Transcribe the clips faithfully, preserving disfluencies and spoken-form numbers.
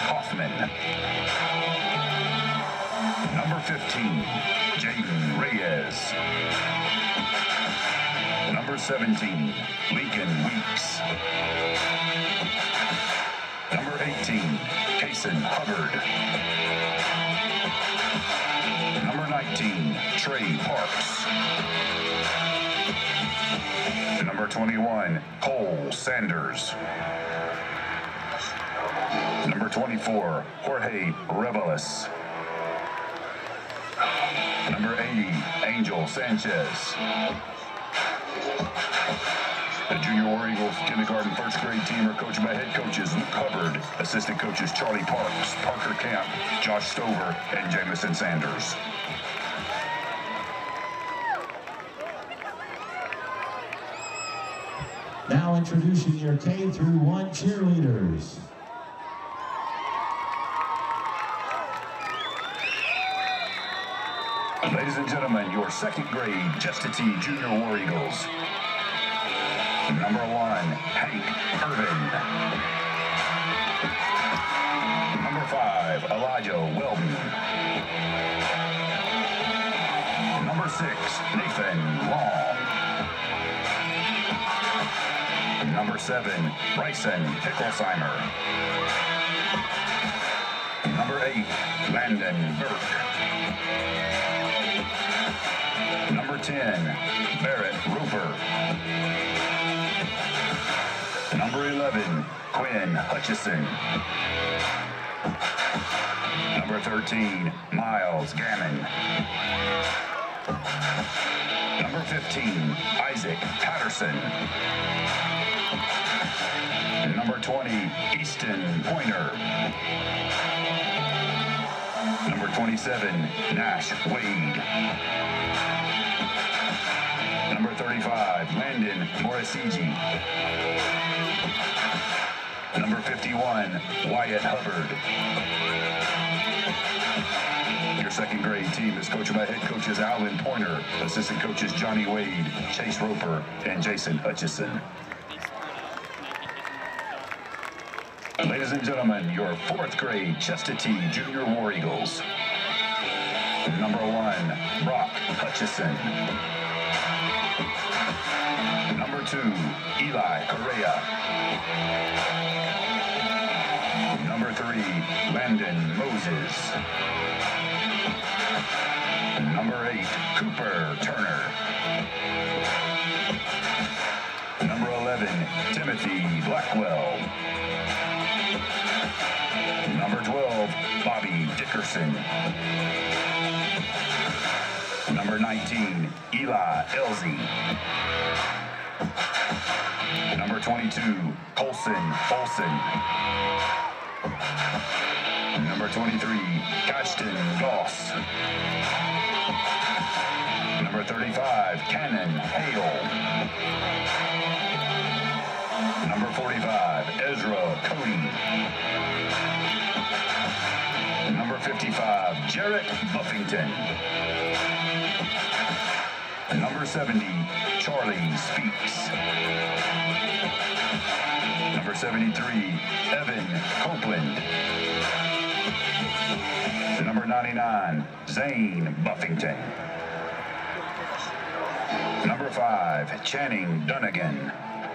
Hoffman. Number fifteen, Jaden Reyes. Number seventeen, Lincoln Weeks. Number eighteen, Kason Hubbard. Number nineteen, Trey Parks. Number twenty-one, Cole Sanders. Number twenty-four, Jorge Reveles. Number eighty, Angel Sanchez. The Junior War Eagles kindergarten first grade team are coached by head coaches Luke Hubbard, assistant coaches Charlie Parks, Parker Camp, Josh Stover, and Jamison Sanders. Now introducing your K through one cheerleaders. Ladies and gentlemen, your second grade Chestatee Junior War Eagles. Number one, Hank Irvin. Number five, Elijah Weldon. Number six, Nathan Long. Number seven, Bryson Hickelsheimer. Number eight, Landon Burke. Number ten, Barrett Roper. Number eleven, Quinn Hutchison. Number thirteen, Miles Gammon. Number fifteen, Isaac Patterson. Number twenty, Easton Pointer. Number twenty-seven, Nash Wade. Number thirty-five, Landon Morrisigi. Number fifty-one, Wyatt Hubbard. Your second grade team is coached by head coaches Alan Pointer, assistant coaches Johnny Wade, Chase Roper, and Jason Hutchison. Ladies and gentlemen, your fourth grade Chestatee Junior War Eagles. Number one, Brock Hutchison. Number two, Eli Correa. Number three, Landon Moses. Number eight, Cooper Turner. Number eleven, Timothy Blackwell. Number twelve, Bobby Dickerson. Number nineteen, Eli Elsie. Number twenty-two, Colson Olson. Number twenty-three, Ashton Goss. Number thirty-five, Cannon Hale. Number forty-five, Ezra Cody. Number fifty-five, Jarrett Buffington. Number seventy, Charlie Speaks. Number seventy-three, Evan Copeland. Number ninety-nine, Zane Buffington. Number five, Channing Dunnigan.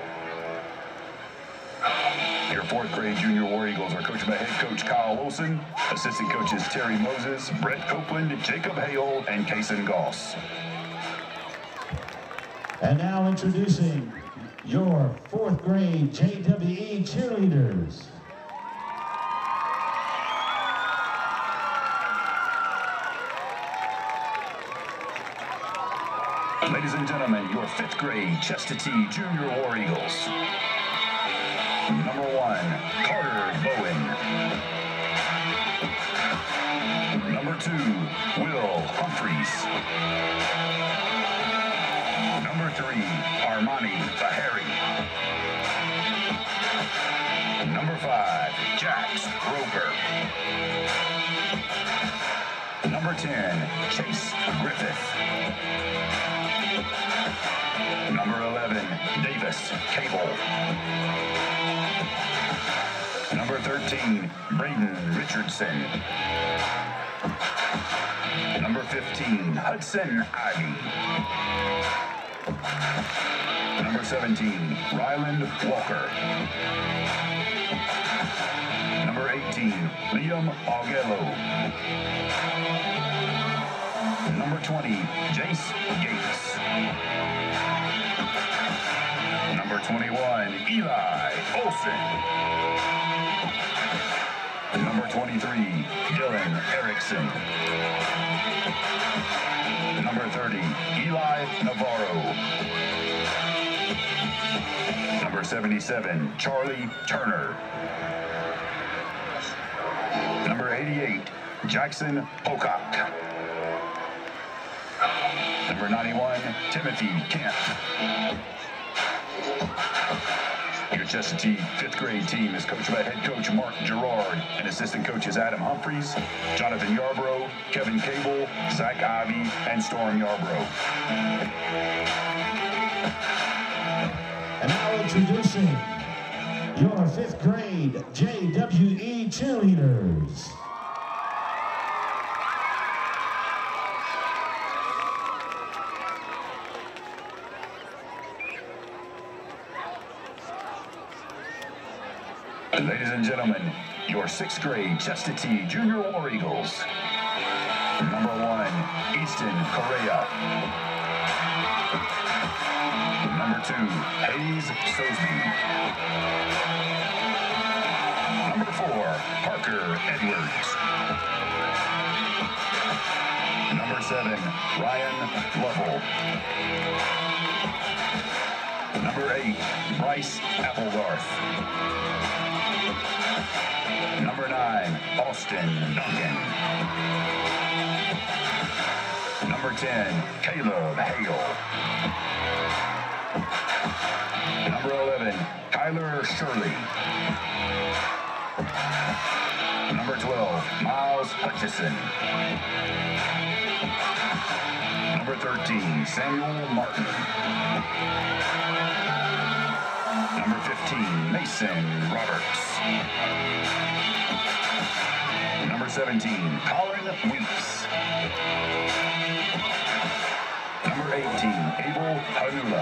Your fourth grade Junior War Eagles are coached by head coach Kyle Wilson, assistant coaches Terry Moses, Brett Copeland, Jacob Hale, and Kason Goss. And now introducing your fourth grade J W E cheerleaders. Ladies and gentlemen, your fifth grade Chestatee Junior War Eagles. Number one, Carter Bowen. Number two, Will Humphreys. Number three, Armani Bahari. Number five, Jax Roper. Number ten, Chase Griffith. Number eleven, Davis Cable. Number thirteen, Braden Richardson. Number fifteen, Hudson Ivy. Number seventeen, Ryland Walker. Number eighteen, Liam Augello. Number twenty, Jace Gates. Number twenty-one, Eli Olson. Number twenty-three, Dylan Erickson. Number thirty, Eli Navarro. Number seventy-seven, Charlie Turner. Number eighty-eight, Jackson Pocock. Number ninety-one, Timothy Kent. Your Chestatee fifth grade team is coached by head coach Mark Gerard and assistant coaches Adam Humphreys, Jonathan Yarbrough, Kevin Cable, Zach Ivy, and Storm Yarbrough. And now introducing your fifth grade J W E cheerleaders. Ladies and gentlemen, your sixth grade Chestatee Junior War Eagles. Number one, Easton Correa. Number two, Hayes Sosby. Number four, Parker Edwards. Number seven, Ryan Lovell. Number eight, Bryce Applegarth. Number nine, Austin Duncan. Number ten, Caleb Hale. Number eleven, Kyler Shirley. Number twelve, Miles Hutchison. Number thirteen, Samuel Martin. Number fifteen, Mason Roberts. Number seventeen, Colin Weeks. Number eighteen, Abel Hanula.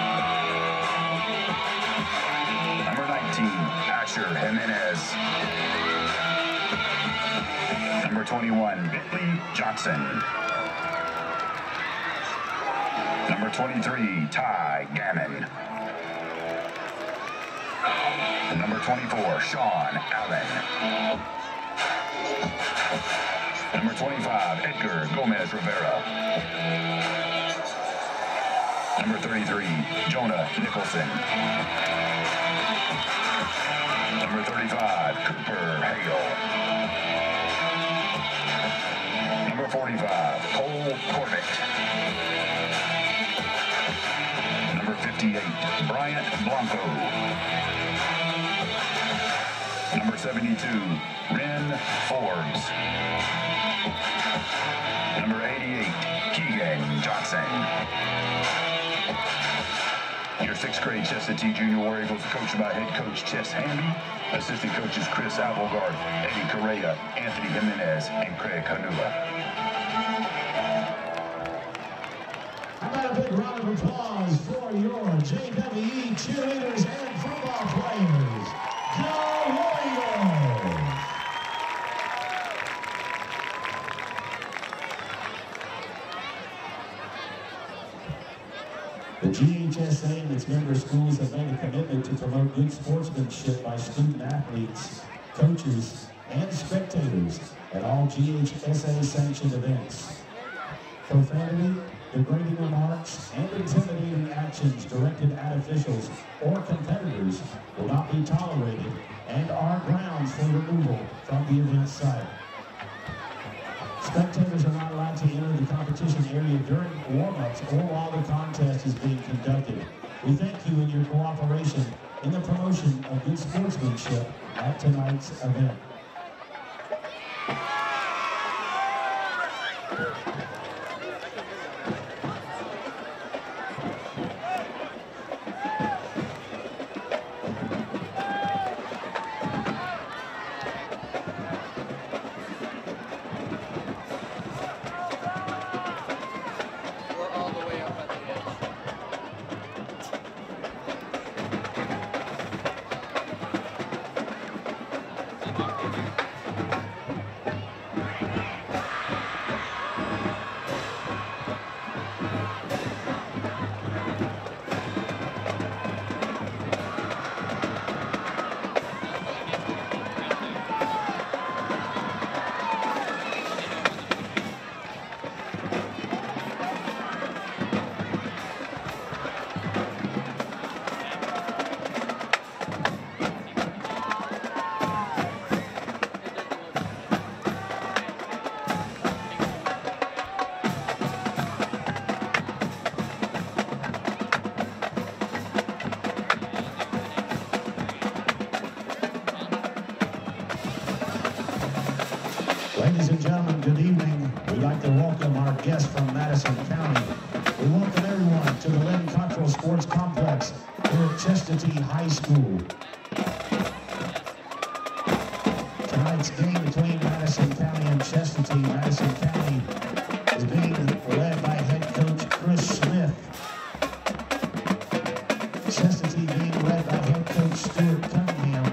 Number nineteen, Asher Jimenez. Number twenty-one, Bentley Johnson. Number twenty-three, Ty Gammon. Number twenty-four, Sean Allen. Number twenty-five, Edgar Gomez Rivera. Number thirty-three, Jonah Nicholson. Number thirty-five, Cooper Hale. Number forty-five, Cole Corbett. Number fifty-eight, Bryant Blanco. Number seventy-two, Ren Forbes. Number eighty-eight, Keegan Johnson. Your sixth grade Chestatee Junior War Eagles are coached by head coach Chess Hamby, assistant coaches Chris Applegarth, Eddie Correa, Anthony Jimenez, and Craig Hanula. How about a big round of applause for your J W E cheerleaders and football players? Go Warriors! The G H S A and its member schools have made a commitment to promote good sportsmanship by student athletes, coaches, and spectators at all G H S A-sanctioned events. Profanity, degrading remarks, and intimidating actions directed at officials or competitors will not be tolerated and are grounds for removal from the event site. Spectators are not allowed to enter the competition area during warm-ups or while the contest is being conducted. We thank you in your cooperation in the promotion of good sportsmanship at tonight's event. Ladies and gentlemen, good evening. We'd like to welcome our guests from Madison County. We welcome everyone to the Lynn Cottrell Sports Complex here at Chestatee High School. Tonight's game between Madison County and Chestatee. Madison County is being led by head coach Chris Smith. Chestatee being led by head coach Stuart Cunningham.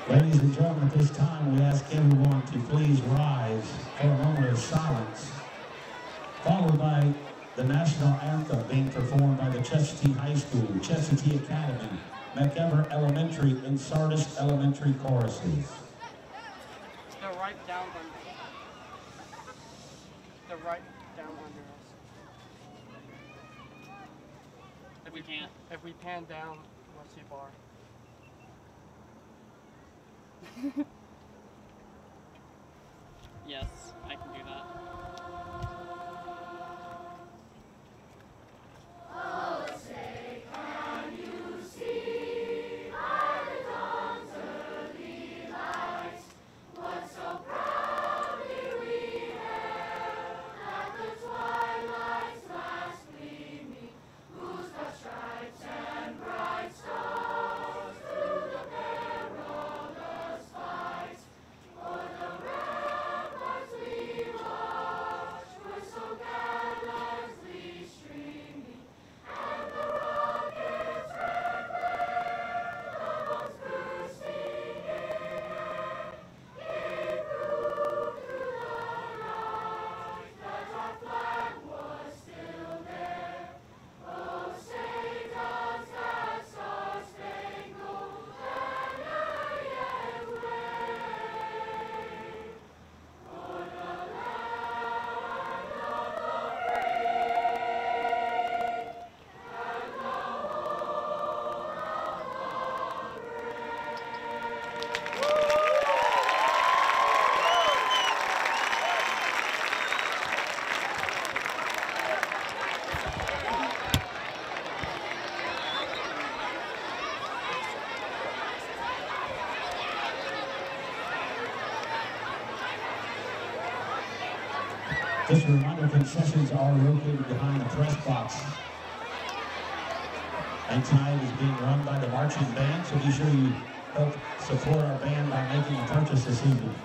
Ladies and gentlemen, at this time we ask everyone to please rise for a moment of silence, followed by the national anthem being performed by the Chestatee High School, Chestatee Academy, McEver Elementary, and Sardis Elementary choruses. They're right down under. They're right down under us. If we can't. If we pan down, we'll see bar. Yes, I can do that. Just a reminder, concessions are located behind the press box. And tonight is being run by the marching band, so be sure you help support our band by making a purchase this evening.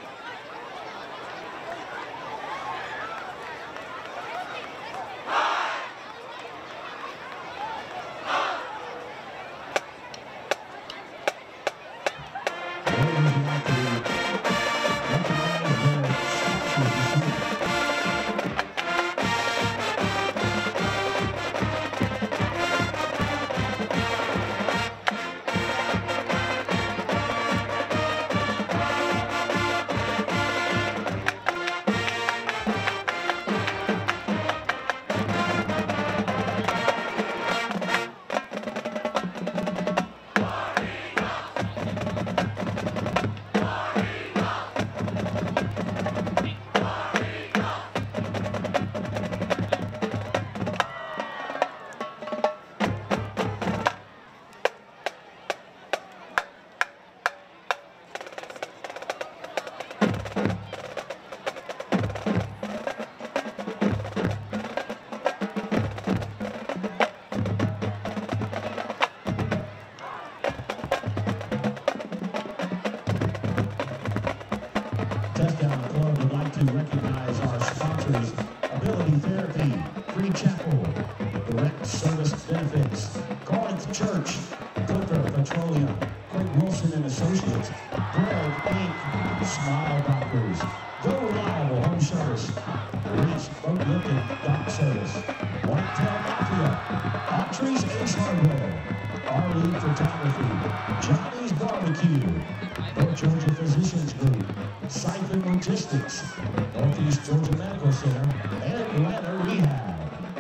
To recognize our sponsors: Ability Therapy, Free Chapel, Direct Service Benefits, Garlic Church, Coker Petroleum, Craig Wilson and Associates, Greg Incorporated, Smile Doctors, Go Reliable Home Service, Reach Boat Lifting Dock Service, Whitetail Mafia, Autry's Ace Hardware, R E Photography, Johnny's Barbecue, North Georgia Physicians Group, Siphon Logistics, Northeast Georgia Medical Center, and Ladder Rehab.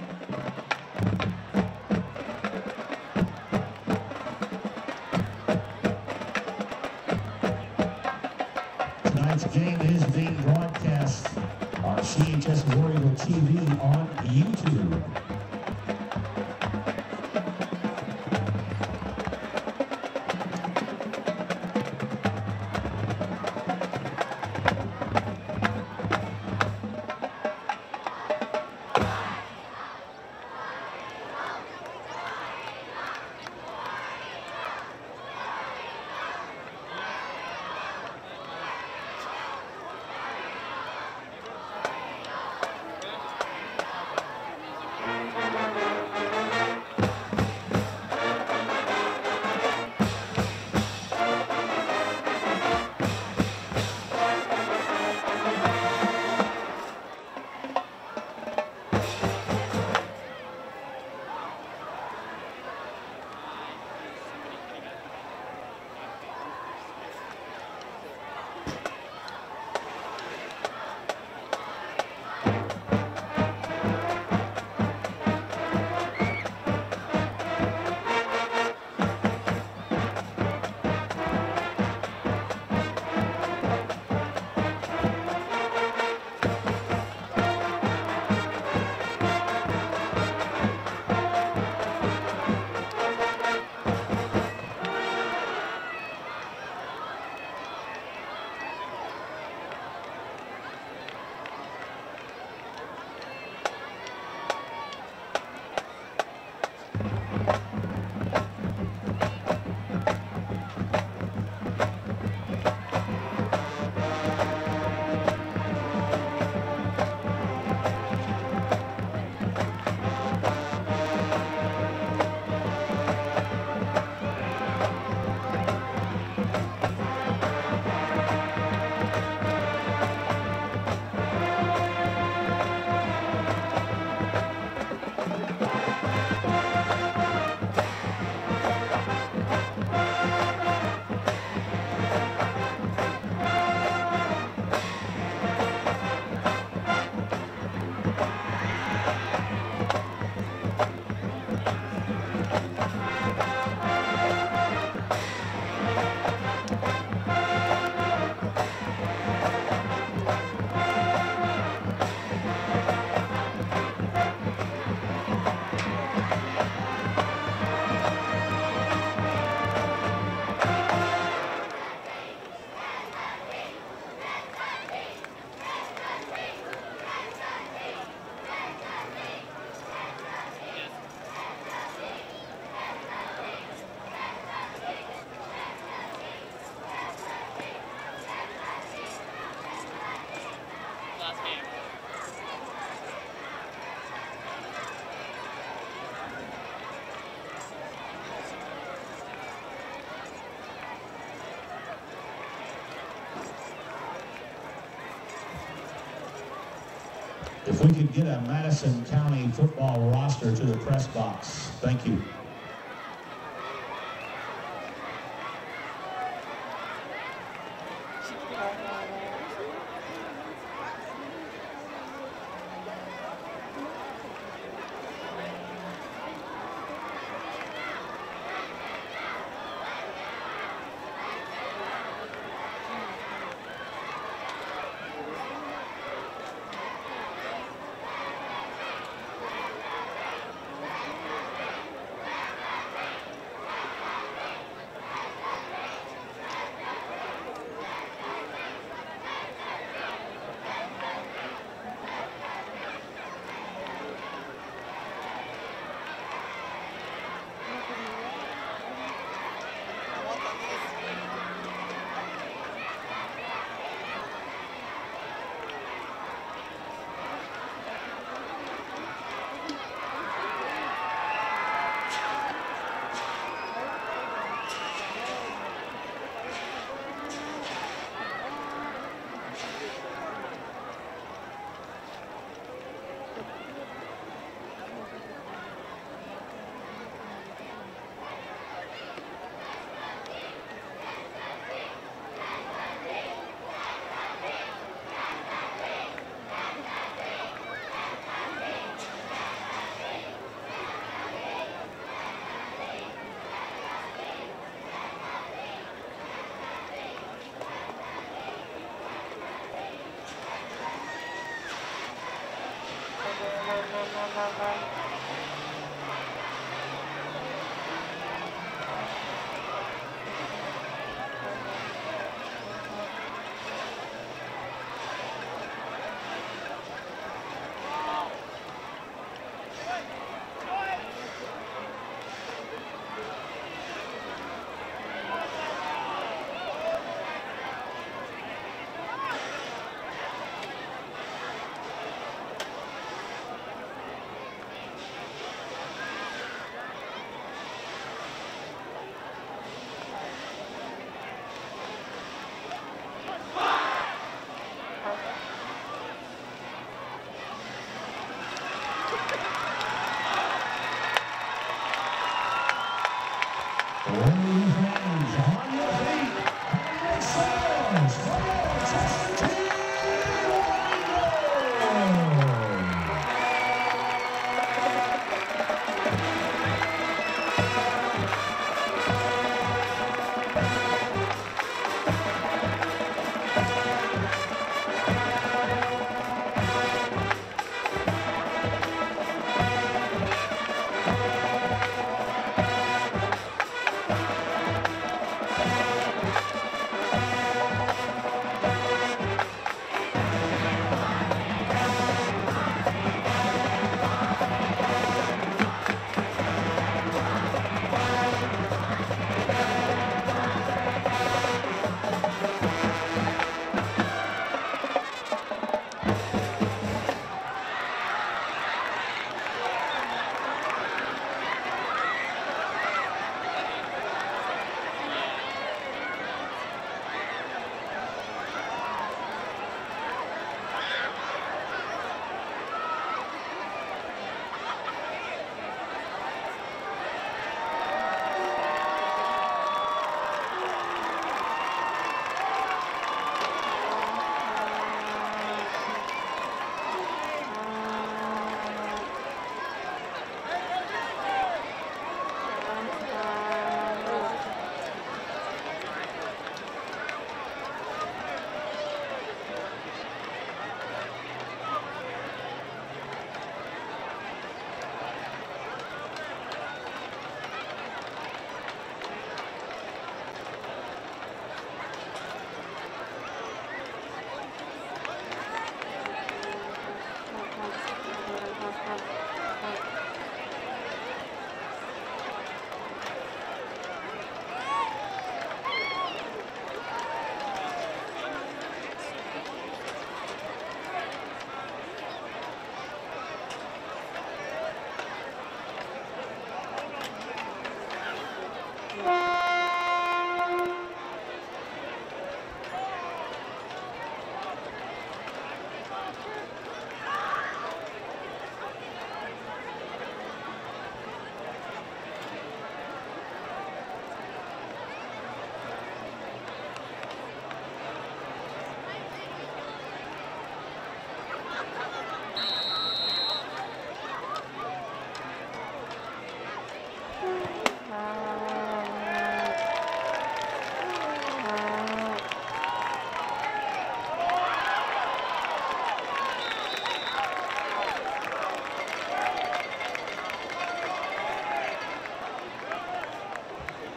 Tonight's game is being broadcast on C H S Warrior T V on YouTube. If we could get a Madison County football roster to the press box. Thank you.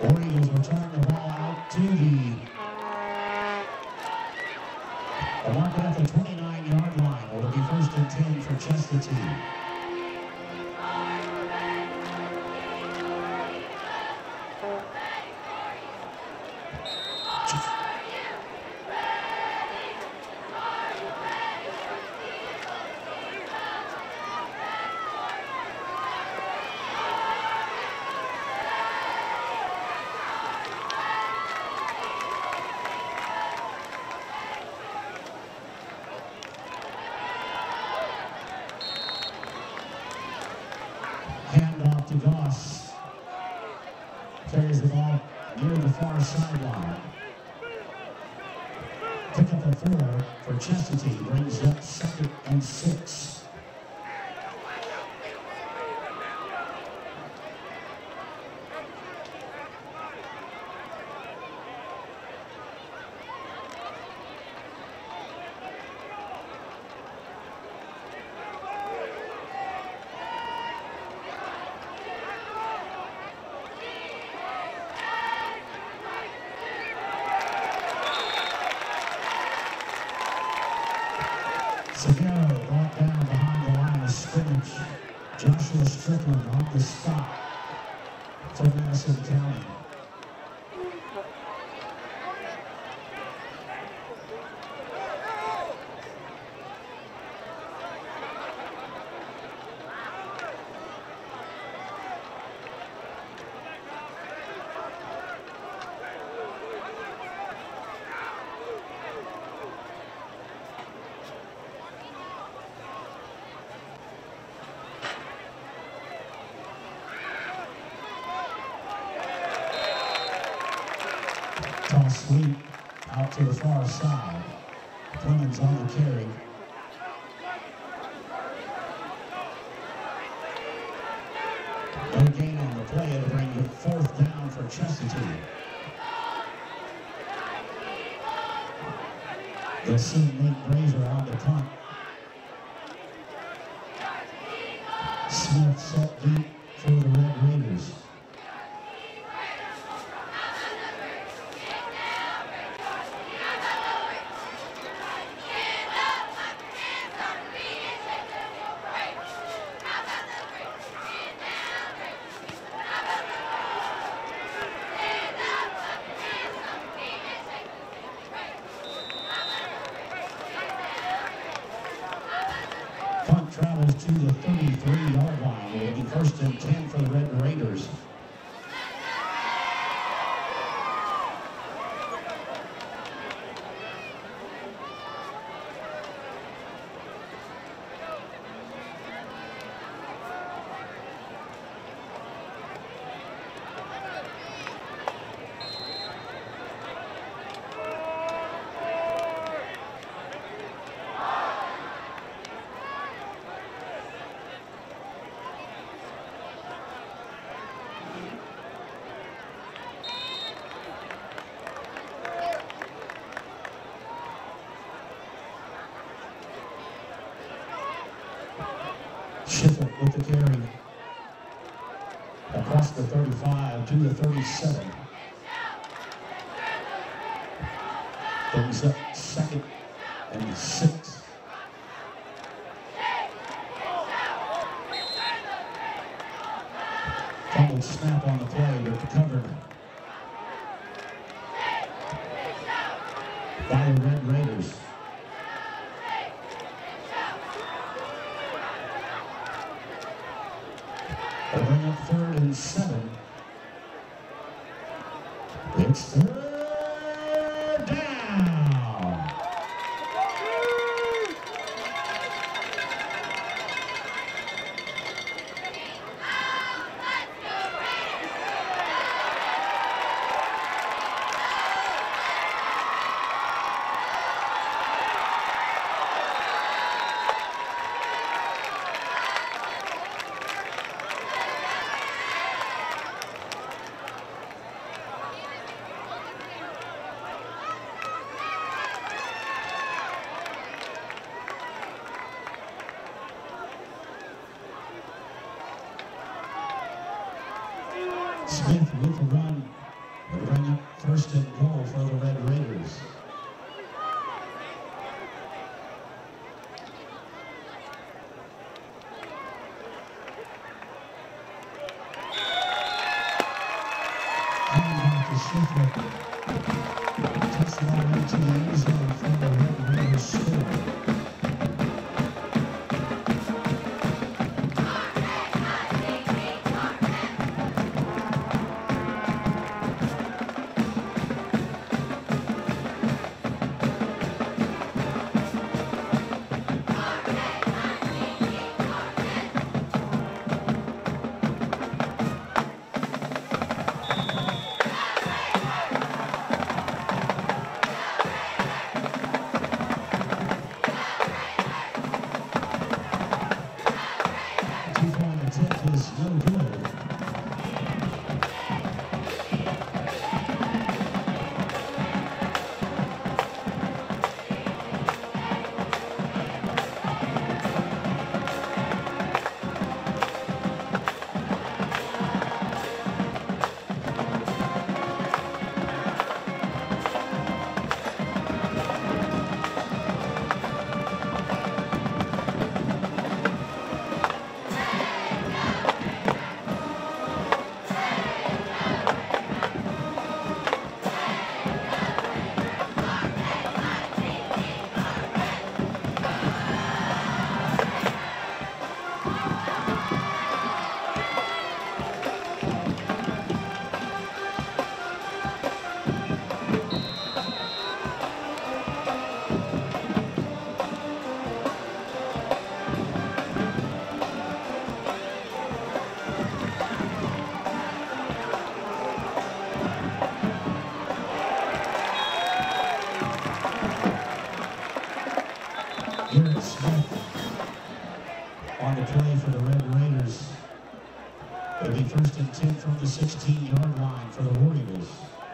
Orioles return the ball out to the, the mark at the twenty-nine yard line. It will be first and ten for Chestatee. Handoff to Goss. Carries the ball near the far sideline. Pick up a four for Chestatee. Brings up second and six. Severo brought down behind the line of scrimmage. Joshua Strickland on the spot for Madison County. Toss sweep out to the far side. Clemens on the carry. No gain on the play. It'll bring the fourth down for Chestatee. They'll send Nate Brazier on the punt. Smith set deep for the Red Raiders. Punt travels to the thirty-three yard line. It will be first and ten for the Red Raiders. Schiffer with the carry. Across the thirty-five to the thirty-seven. Brings up second and six. Fumbled snap on the play, but covered by the Red Raiders. They'll bring up third and seven. It's third down. Smith with the run It'll bring up first and goal for the Red Raiders. Handoff to Schiffer. Takes the ball into the end zone for the Red Raiders score. On the play for the Red Raiders. It'll be first and ten from the sixteen-yard line for the War Eagles.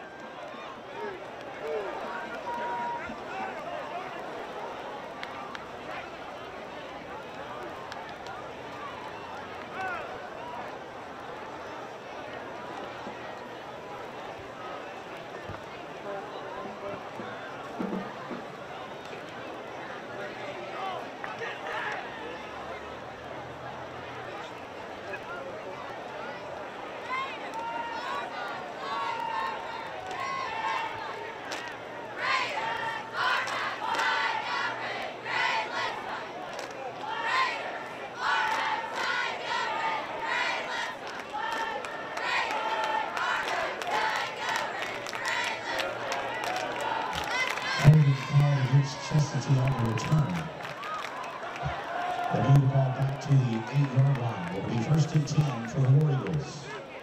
Holding call against Chestatee on the return. They move the ball back to the eight-yard line. It'll be first and ten for the War Eagles.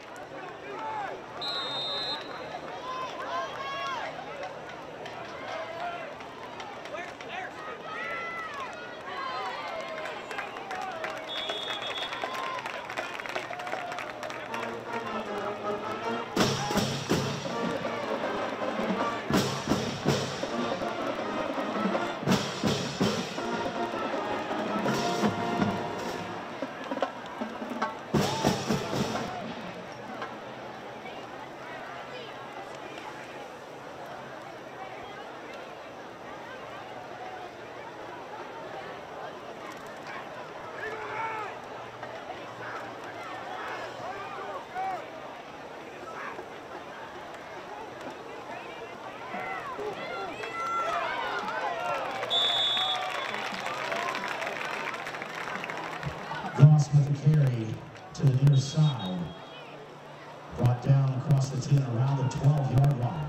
Goss with the carry to the near side. Brought down across the ten around the twelve-yard line.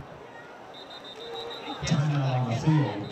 Timeout on the field.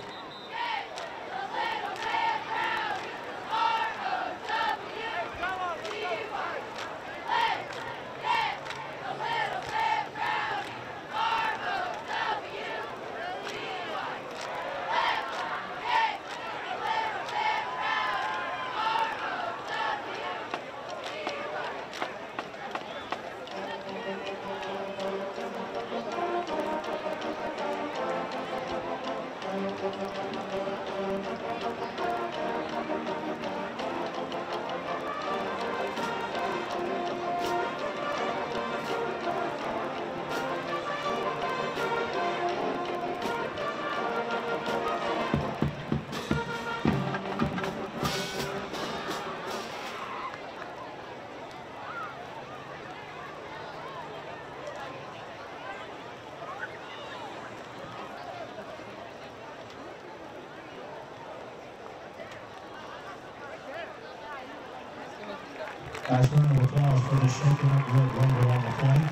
Nice round of applause for the shaking up red raider on the play.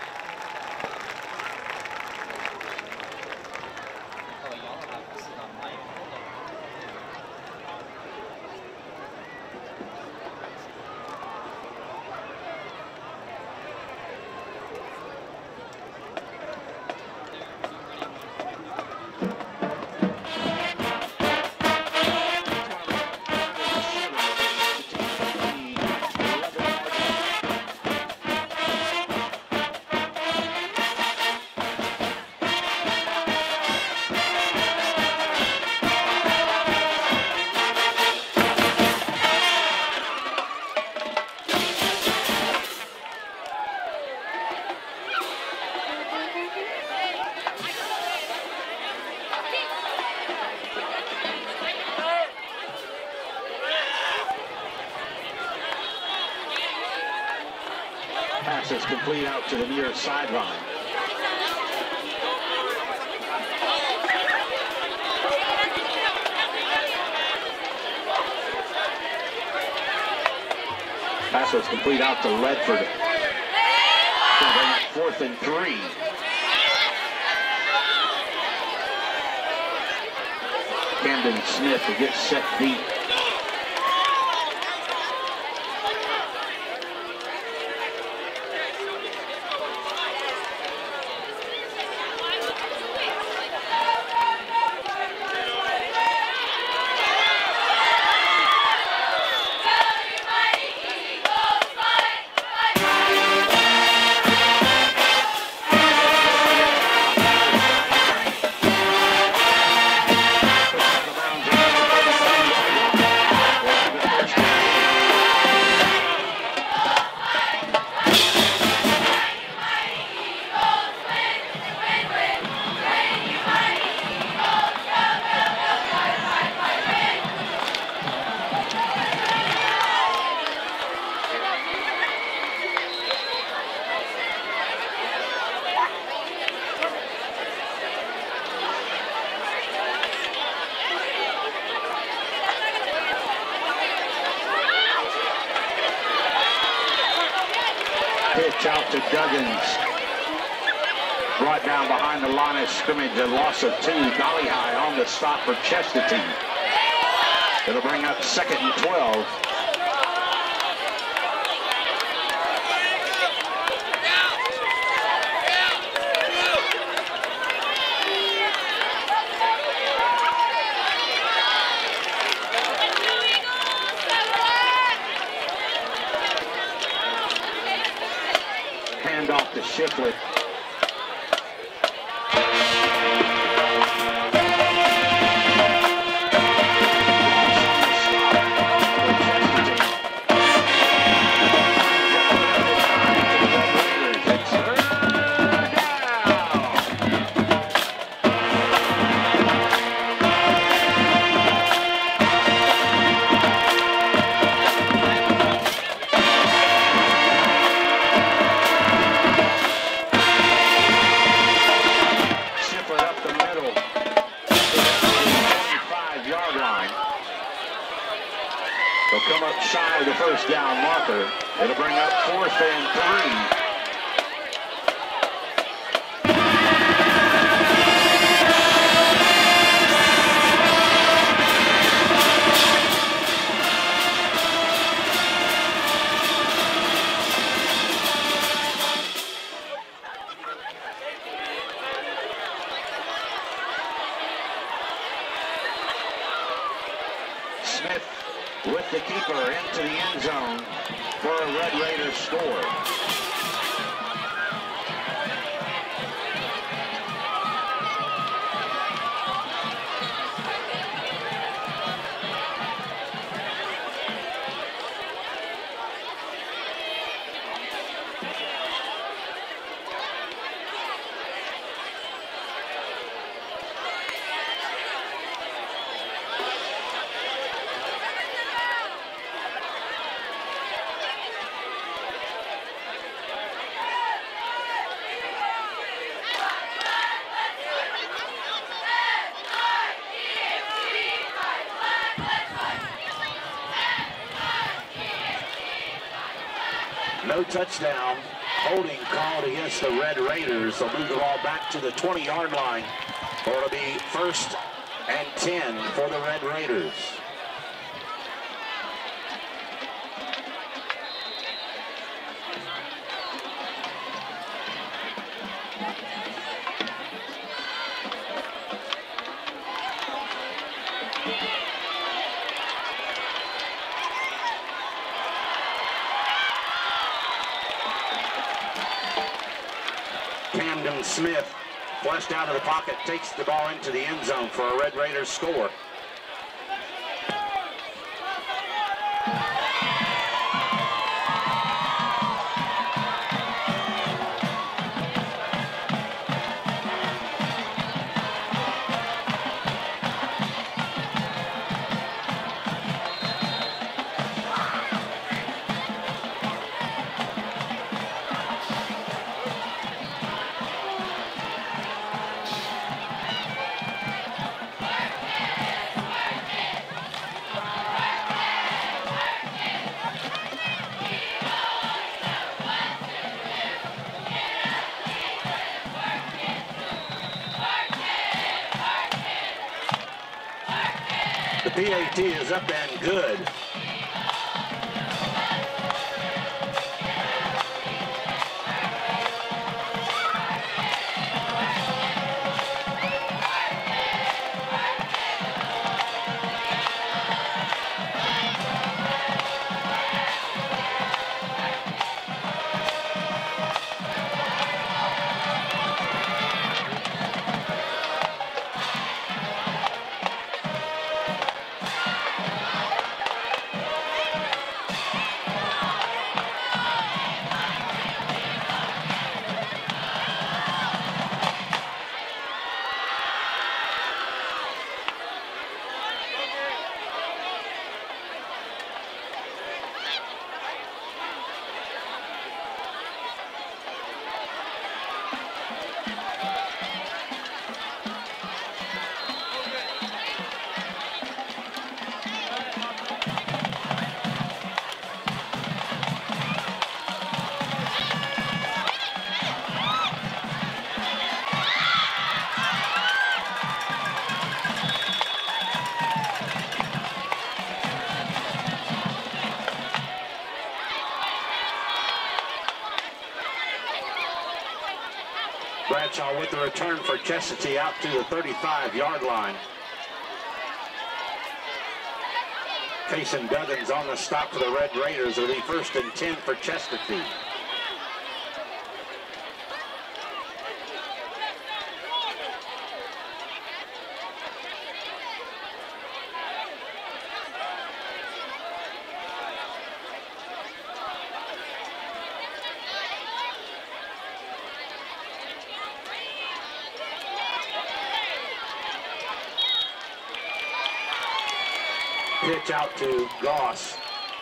Pass is complete out to the near sideline. Pass is complete out to Ledford. Going to bring up fourth and three. Camden Smith will get set deep. Pitch out to Duggins. Brought down behind the line of scrimmage, a loss of two. Dolly High on the stop for Chestatee. It'll bring up second and twelve. Handoff to Shipley. They'll come up shy of the first down marker. It'll bring up fourth and three. Smith with the keeper into the end zone for a Red Raiders score. No touchdown. Holding called against the Red Raiders. They'll move the ball back to the twenty-yard line, or it'll be first and ten for the Red Raiders. Smith, flushed out of the pocket, takes the ball into the end zone for a Red Raiders score. P A T is up and good. Bradshaw with the return for Chestatee out to the thirty-five-yard line. Payson Duggins on the stop for the Red Raiders. It'll be first and ten for Chestatee. Pitch out to Goss.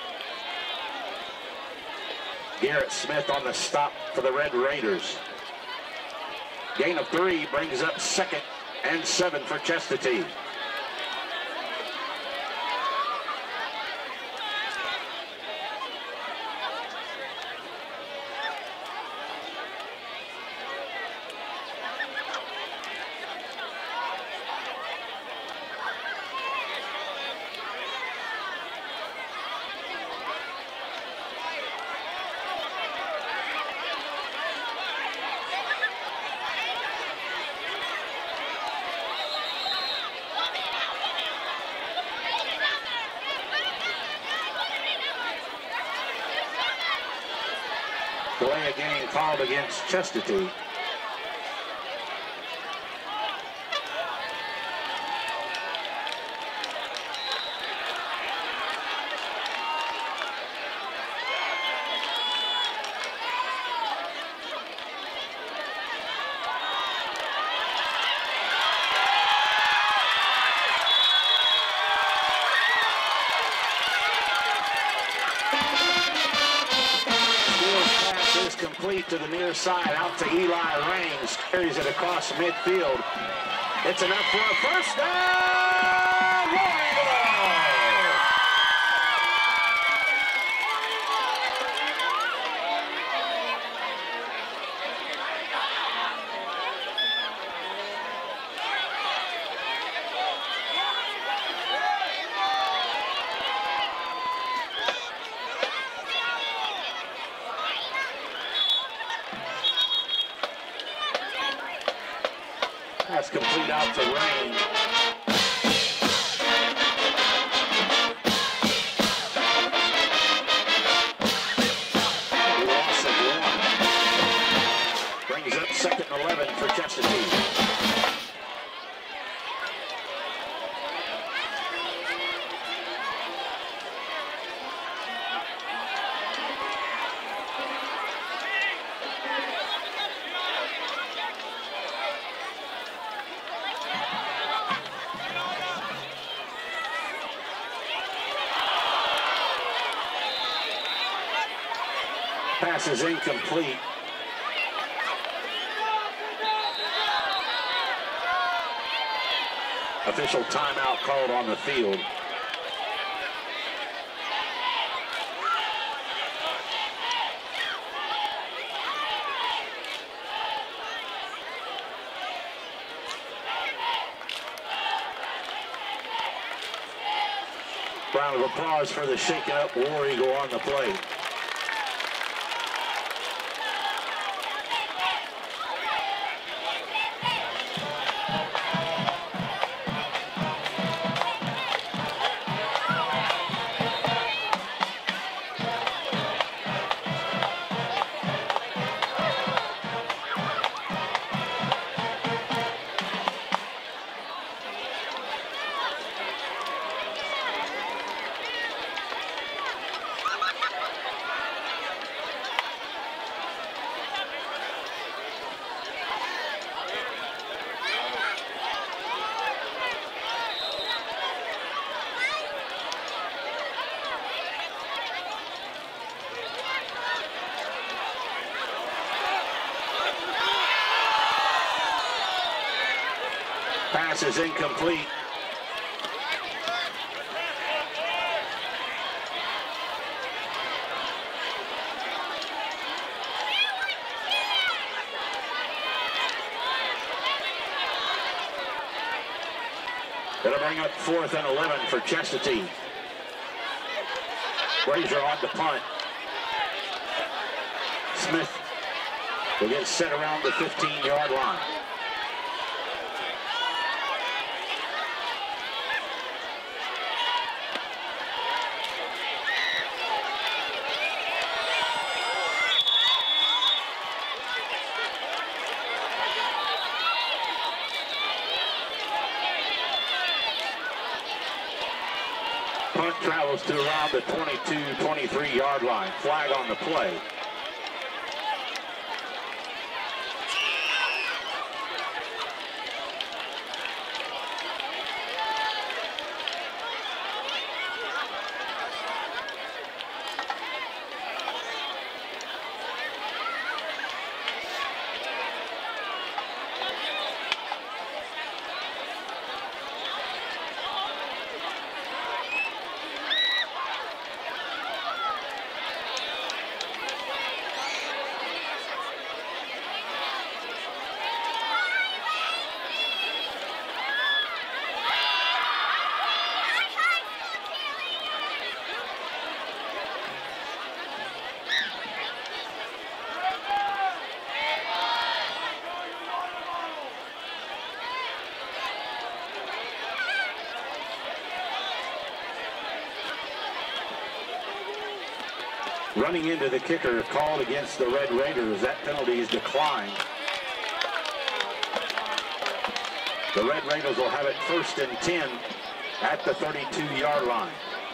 Garrett Smith on the stop for the Red Raiders. Gain of three brings up second and seven for Chestatee. Delay of game called against Chestatee. Complete to the near side, out to Eli Raines, carries it across midfield. It's enough for a first down! Pass complete out to Rain. Loss of one. Brings up second and eleven for Chestatee. Pass is incomplete. Official timeout called on the field. Round of applause for the shaken up War Eagle on the plate. Pass is incomplete. It'll bring up fourth and eleven for Chestatee. Brazier on the punt. Smith will get set around the fifteen-yard line. Punt travels to around the twenty-two, twenty-three yard line. Flag on the play. Running into the kicker called against the Red Raiders. That penalty is declined. The Red Raiders will have it first and ten at the thirty-two yard line.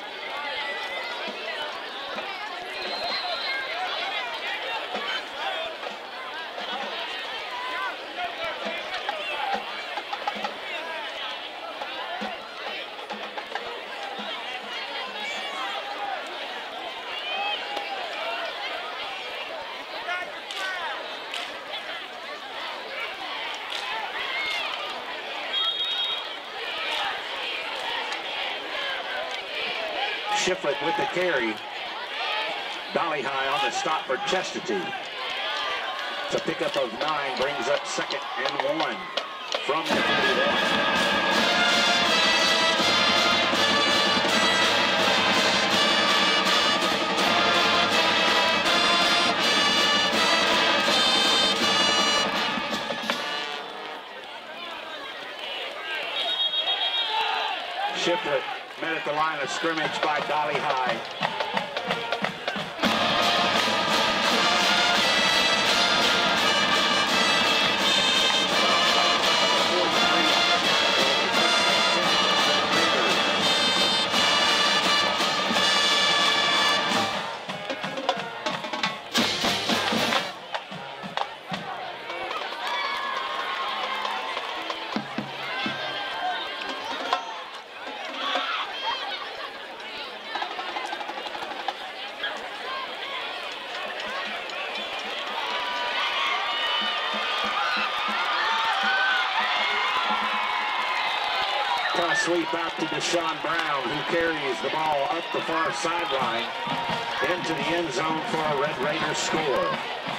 Shiflett with the carry. Dolly High on the stop for Chestatee. It's a pickup of nine, brings up second and one from the thirty-one. Shiflett met at the line of scrimmage by Dolly High. Sweep out to Deshaun Brown, who carries the ball up the far sideline into the end zone for a Red Raiders score.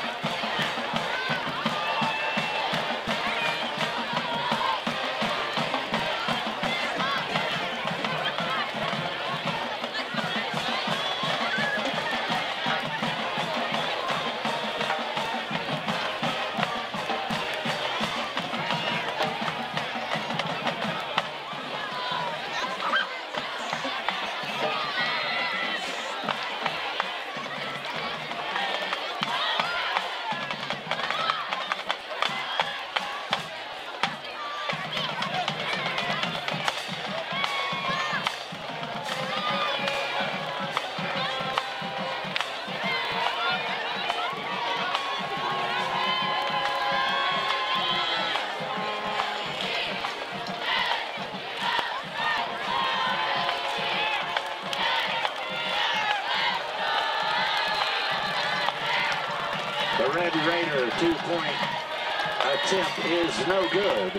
Red Raider two-point attempt is no good.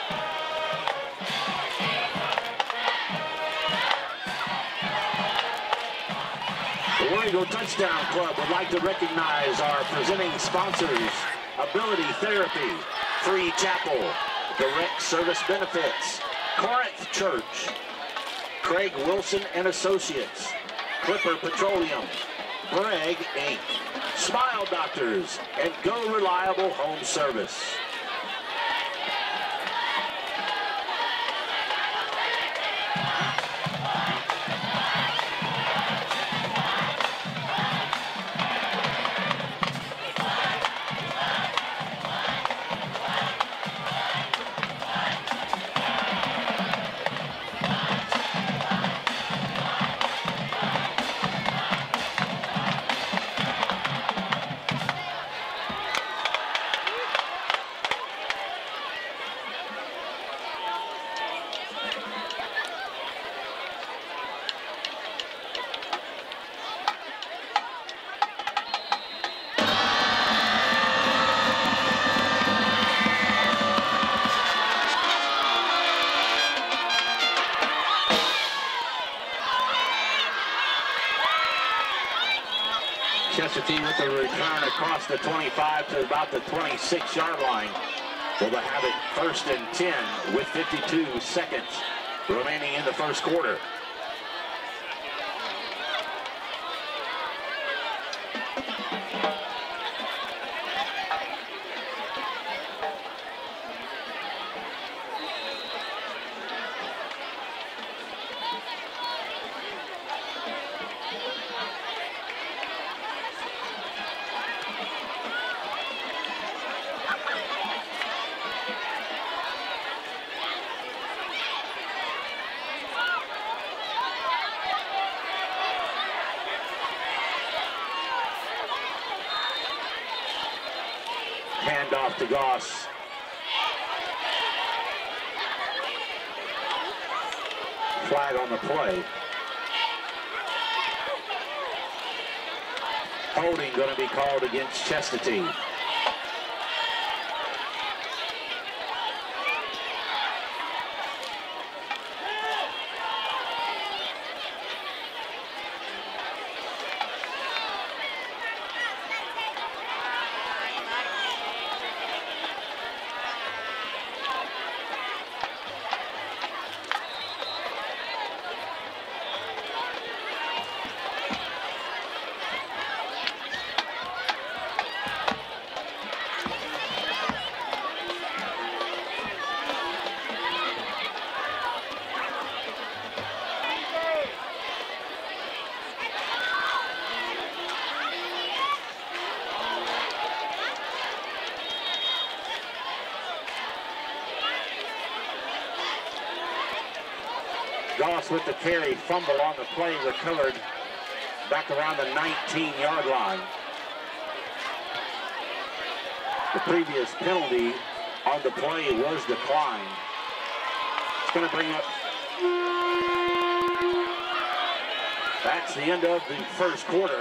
The War Eagle Touchdown Club would like to recognize our presenting sponsors: Ability Therapy, Free Chapel, Direct Service Benefits, Corinth Church, Craig Wilson and Associates, Clipper Petroleum, Bragg Incorporated, Smile Doctors, and Go Reliable Home Service. Chestatee with the return across the twenty-five to about the twenty-six yard line. Will have it first and ten with fifty-two seconds remaining in the first quarter. Handoff to Goss. Flag on the play. Holding going to be called against Chestatee. Goss with the carry, fumble on the play, recovered back around the nineteen-yard line. The previous penalty on the play was declined. It's going to bring up... That's the end of the first quarter.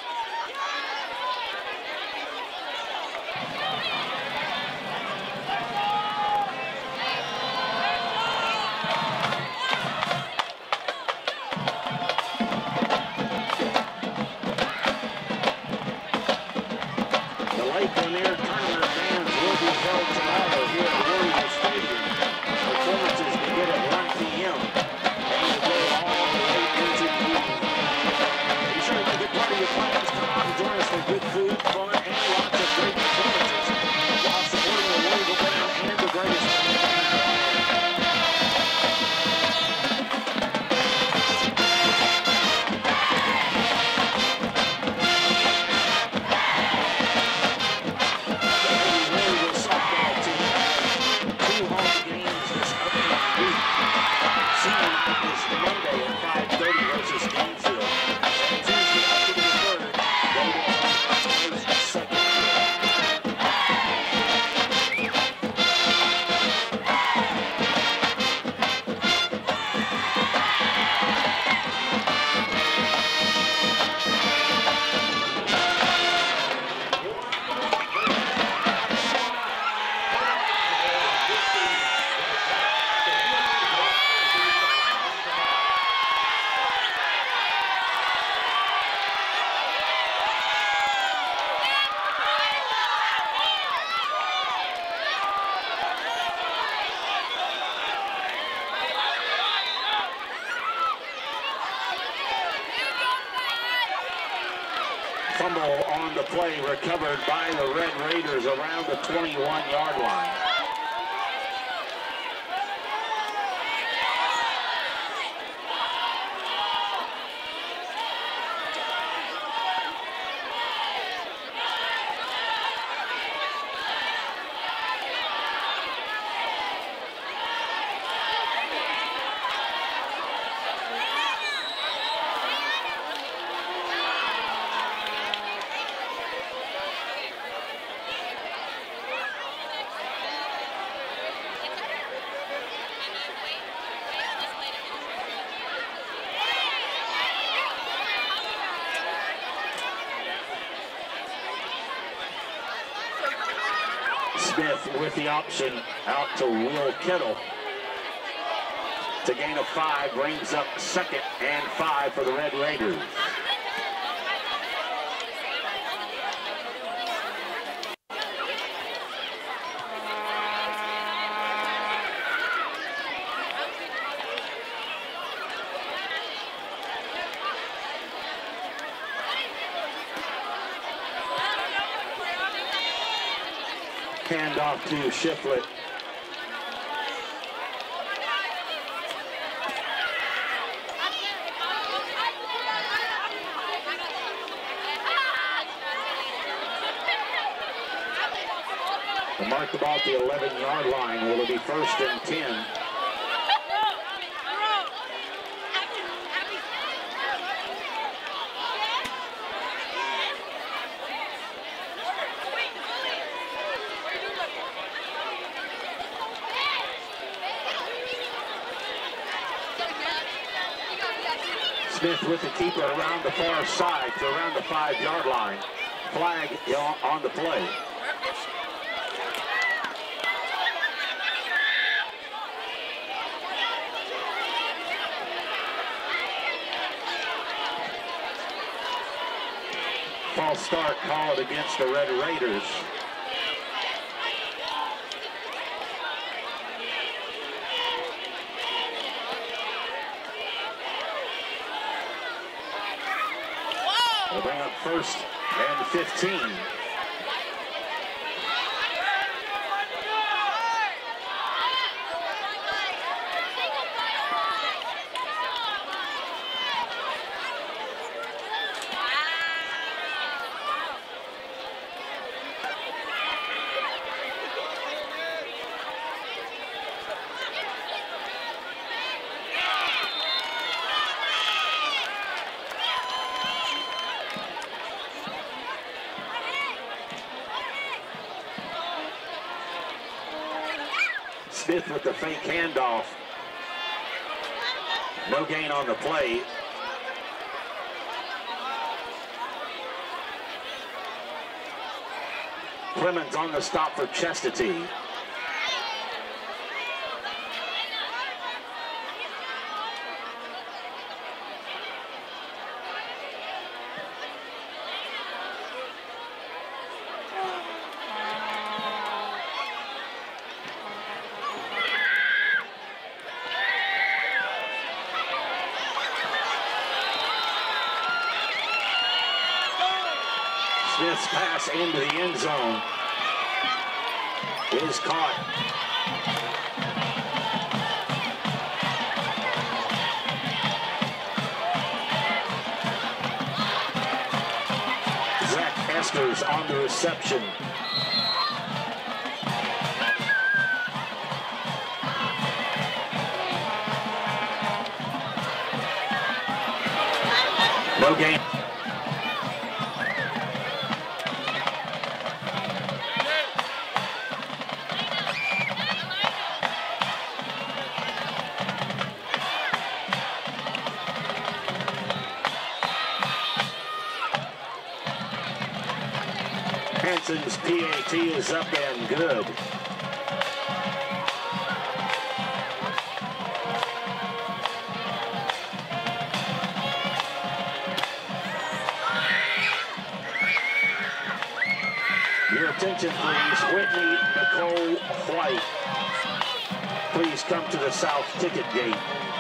Fumble on the play, recovered by the Red Raiders around the twenty-one-yard line. Smith with the option out to Will Kittle to gain a five, brings up second and five for the Red Raiders. Hand off to Shiflett. The mark about the eleven-yard line. Will it be first and ten? Smith with the keeper around the far side to around the five-yard line. Flag on the play. False start called against the Red Raiders. They'll bring up first and fifteen. Smith with the fake handoff. No gain on the play. Clemens on the stop for Chestatee. Smith's pass into the end zone is caught. Zach Esters on the reception. No gain. Hanson's P A T is up and good. Your attention, please. Whitney Nicole White. Please come to the south ticket gate.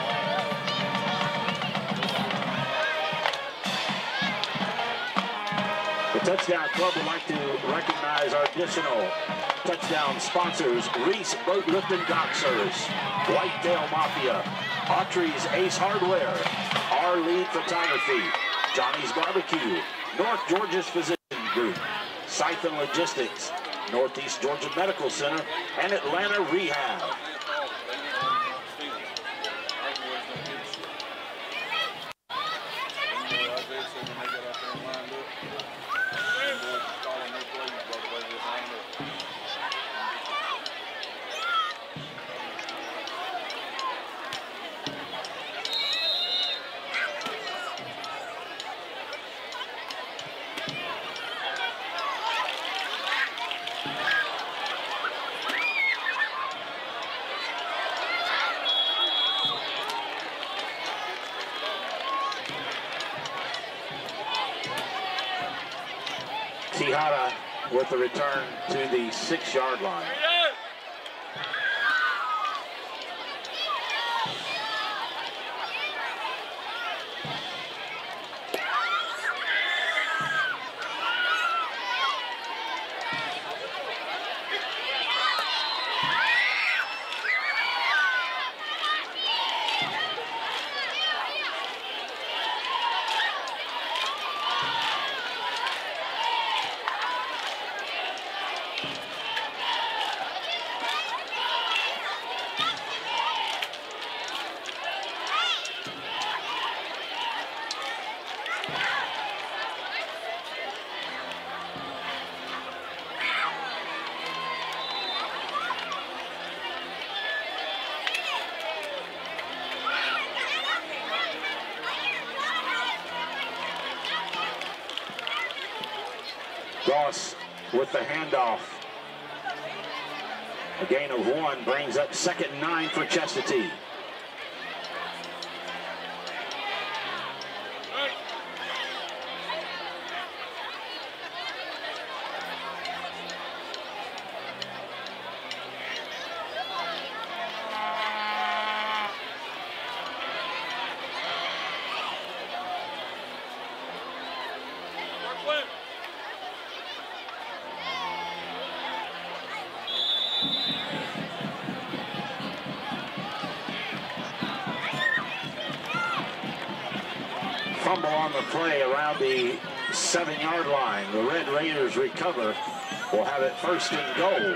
The Touchdown Club would like to recognize our additional touchdown sponsors: Reese Boat Lift and Dock Service, Whitetail Mafia, Autry's Ace Hardware, Our Lead Photography, Johnny's Barbecue, North Georgia's Physician Group, Siphon Logistics, Northeast Georgia Medical Center, and Atlanta Rehab. Tejada with the return to the six-yard line. Goss with the handoff. A gain of one brings up second and nine for Chestatee. Fumble on the play around the seven-yard line. The Red Raiders recover. Will have it first and goal.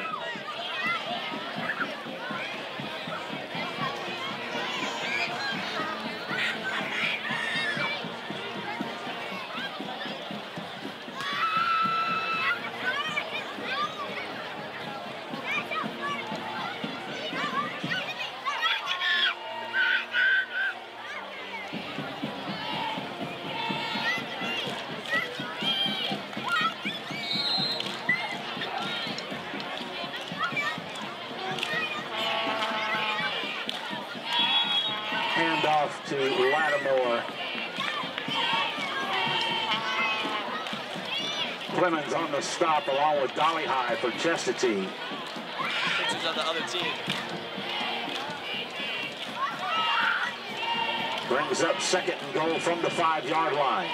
to Lattimore. Clemens on the stop along with Dolly High for Chestatee. Pictures of the other team. Brings up second and goal from the five-yard line.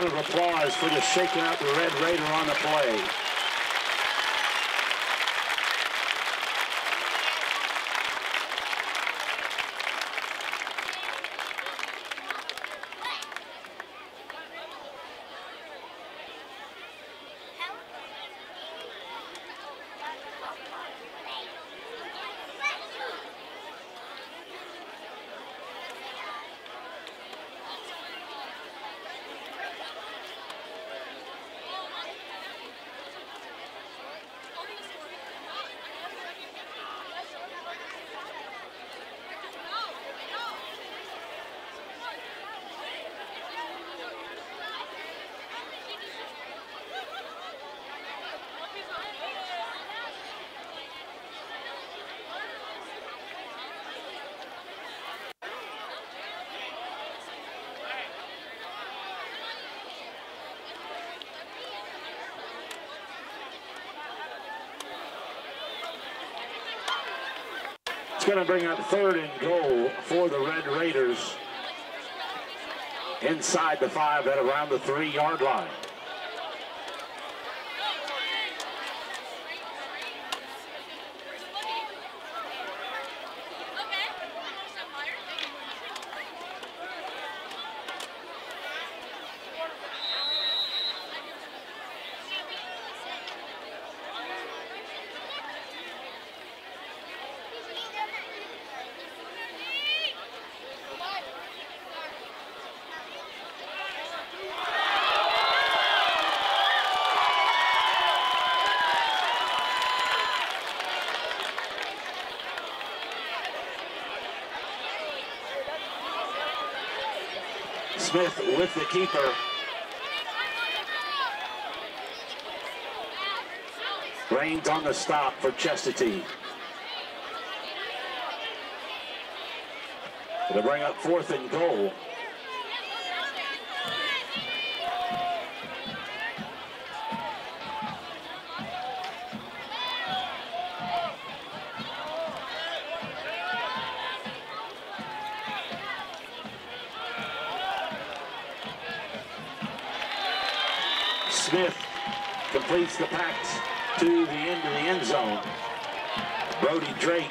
of applause for the shaking out the Red Raider on the play. Going to bring up third and goal for the Red Raiders inside the five at around the three-yard line. Smith with the keeper. Rains on the stop for Chestatee. They'll bring up fourth and goal. Smith completes the pass to the end of the end zone. Brody Drake.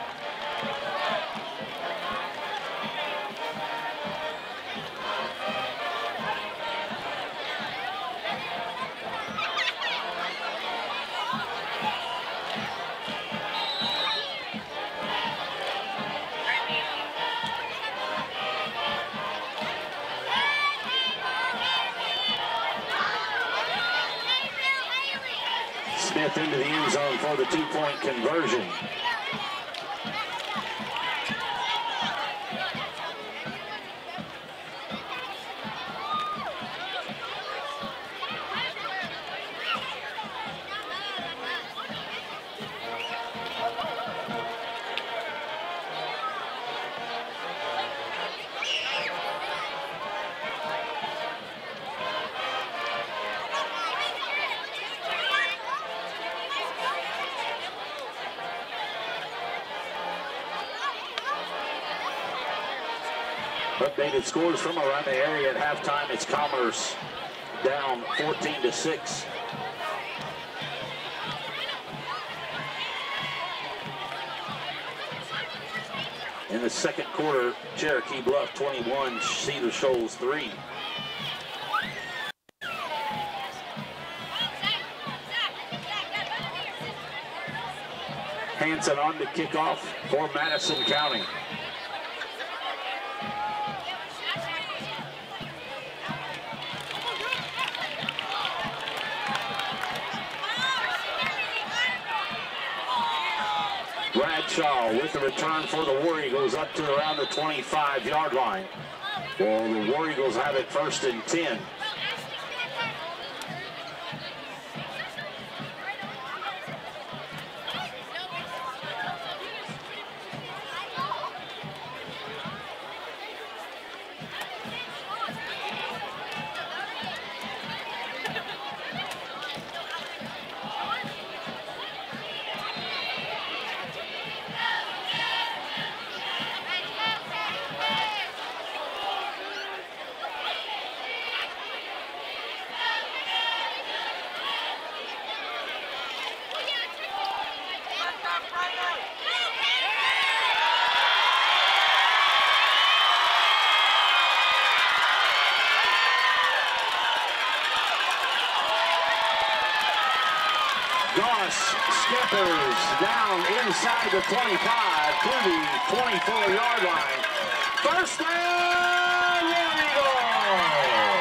Smith into the end zone for the two-point conversion. Updated scores from around the area at halftime. It's Commerce down fourteen to six. In the second quarter, Cherokee Bluff twenty-one, Cedar Shoals three. Hanson on to kickoff for Madison County. Bradshaw with the return for the War Eagles up to around the twenty-five-yard line. Well, the War Eagles have it first and ten. Skippers down inside the twenty-five to the twenty-four yard line. First down, War Eagle!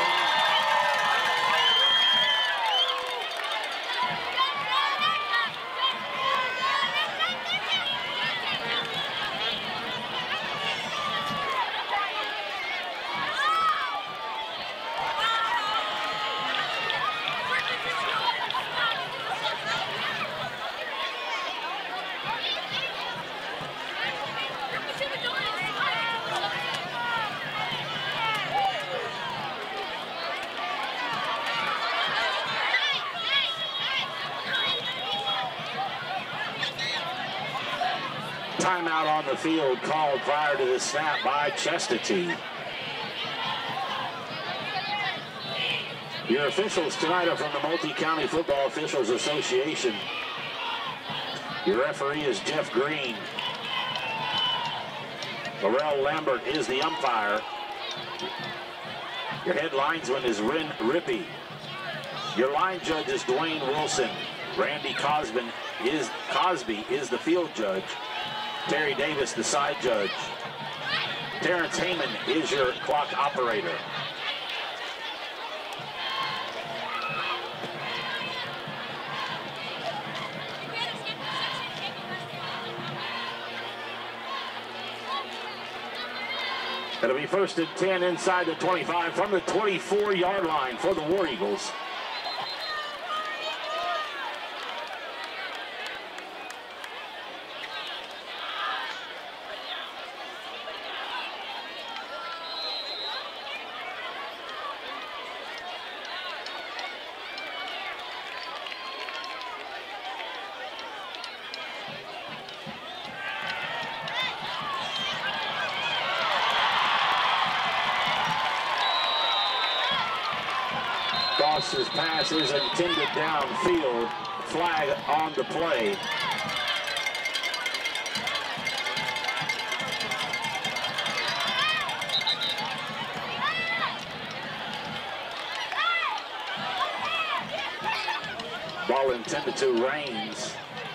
Timeout on the field called prior to the snap by Chestatee. Your officials tonight are from the Multi-County Football Officials Association. Your referee is Jeff Green. Laurel Lambert is the umpire. Your head linesman is Ren Rippey. Your line judge is Dwayne Wilson. Randy Cosby is, Cosby is the field judge. Terry Davis, the side judge. Terrence Heyman is your clock operator. It'll be first and ten inside the twenty-five from the twenty-four yard line for the War Eagles. His pass is intended downfield. Flag on the play. Ball intended to Raines.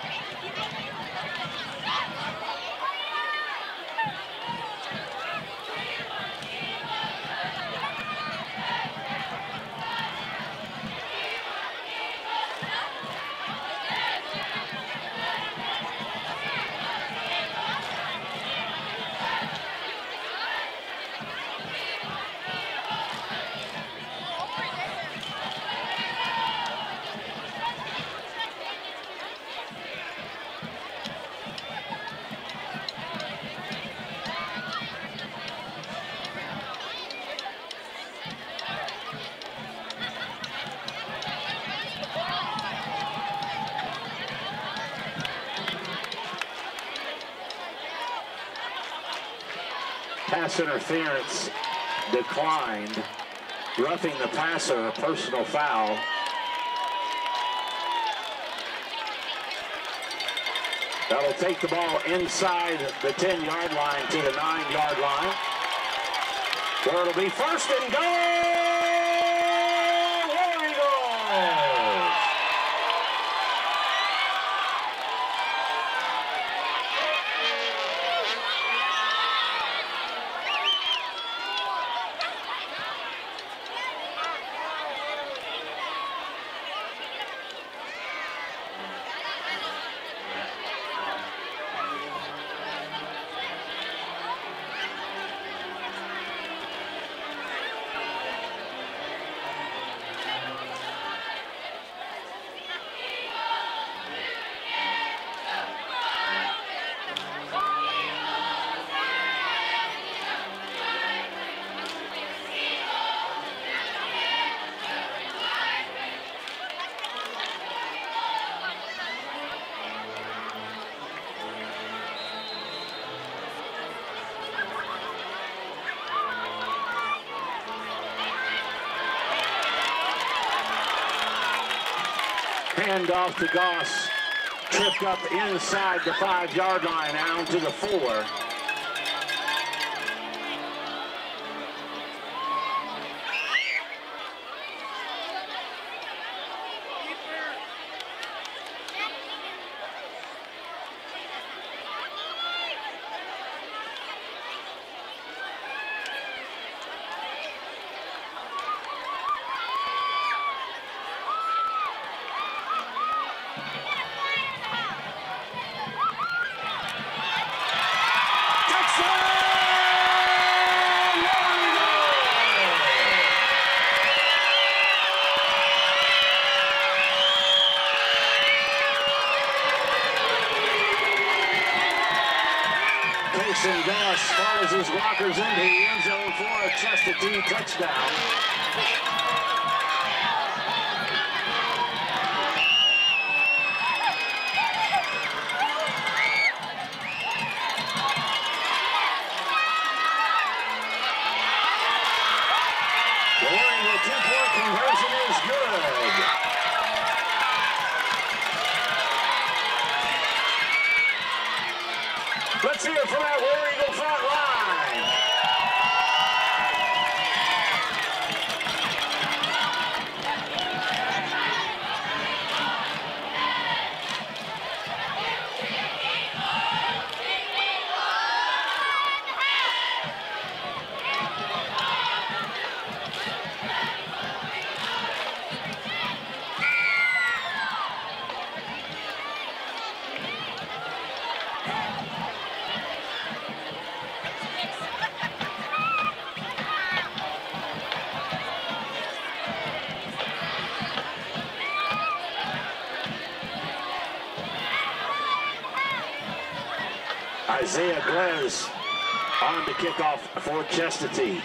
Pass interference declined. Roughing the passer, a personal foul. That'll take the ball inside the ten yard line to the nine yard line, where it'll be first and goal, War Eagles! Hand off to Goss, tripped up inside the five yard line, down to the four. Jackson Bass follows his blockers into the end zone for a Chestatee touchdown. The two-point conversion is good. Let's hear it from that War Eagle front line. Isaiah Glaze on to kick off for Chestatee.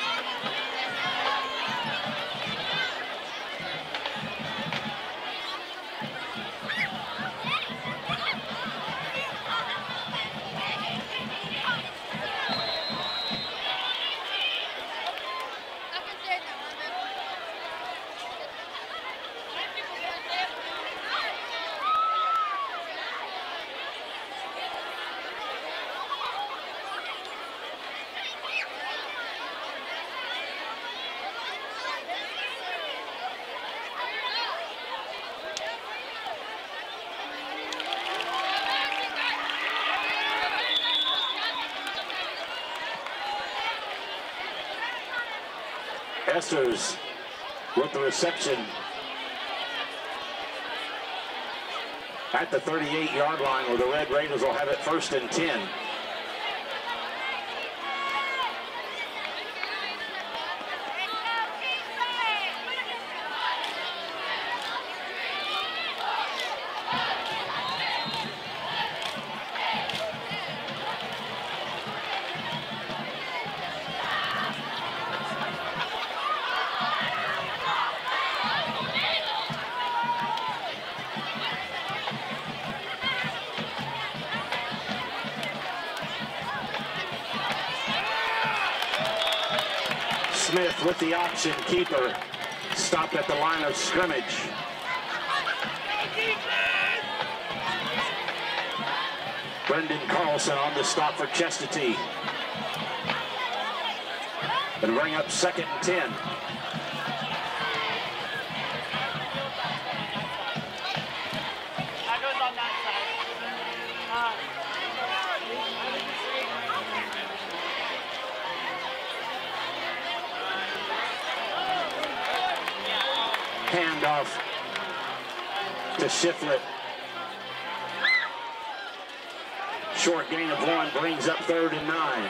Esters with the reception at the thirty-eight yard line, where the Red Raiders will have it first and ten. Smith with the option, keeper stopped at the line of scrimmage. Brendan Carlson on the stop for Chestatee. It'll bring up second and ten. That goes on that side. Uh, Handoff to Shiflett. Short gain of one brings up third and nine.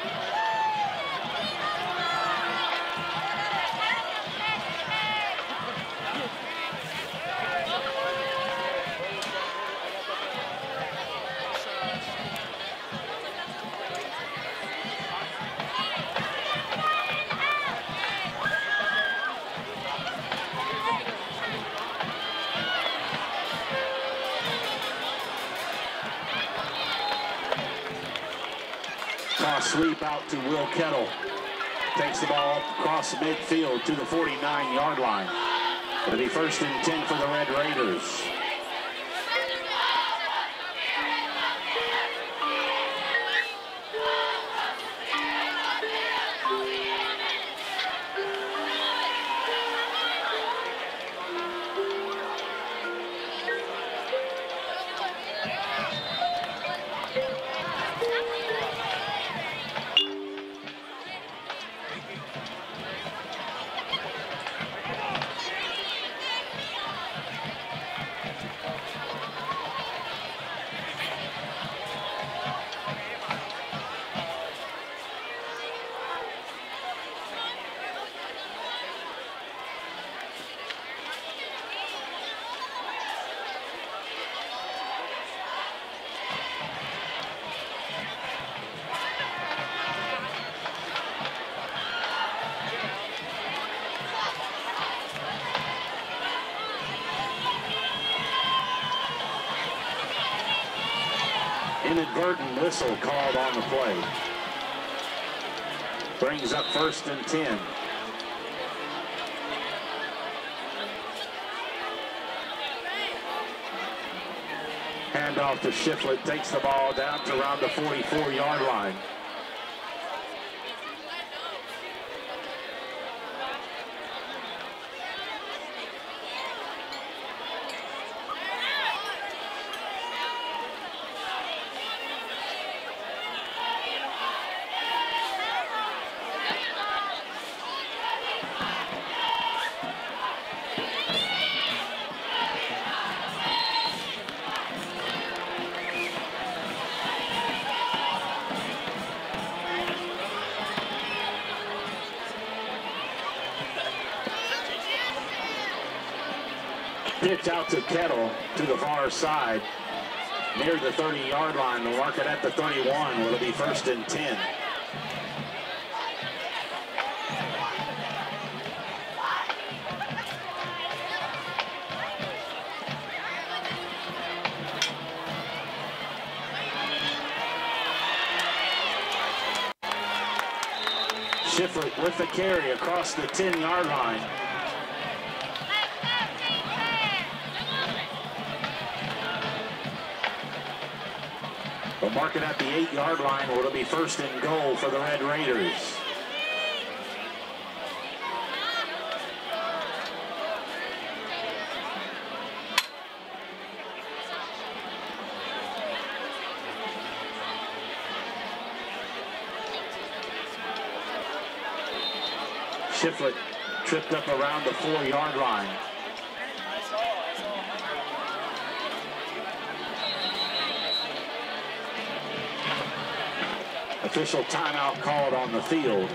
Sweep out to Will Kettle. Takes the ball across midfield to the forty-nine yard line. It'll be first and ten for the Red Raiders. inadvertent whistle called on the play. Brings up first and ten. Handoff to Shiflett, takes the ball down to around the forty-four yard line. Pitch out to Kettle to the far side, near the thirty yard line. They'll mark it at the thirty-one. Will it be first and ten? Shiflett with the carry across the ten yard line. They'll mark it at the eight yard line, where it'll be first and goal for the Red Raiders. Shiflett tripped up around the four yard line. Official timeout called on the field.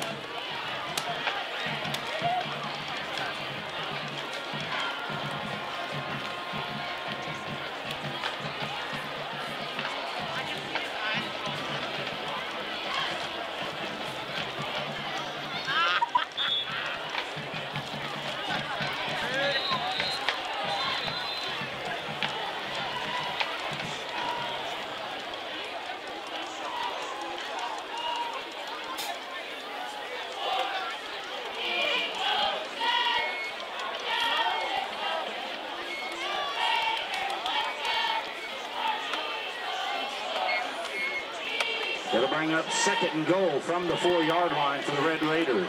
It'll bring up second and goal from the four yard line for the Red Raiders.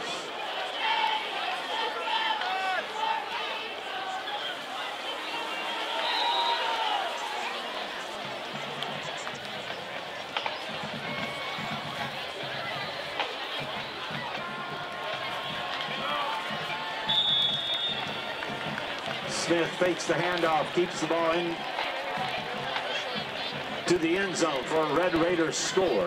Smith fakes the handoff, keeps the ball in to the end zone for a Red Raiders score.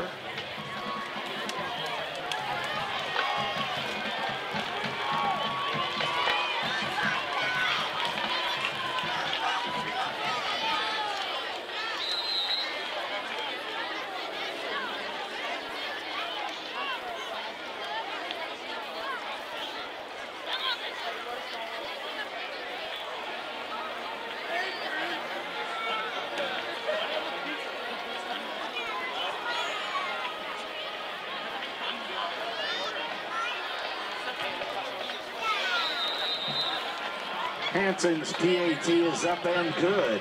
Hanson's P A T is up and good.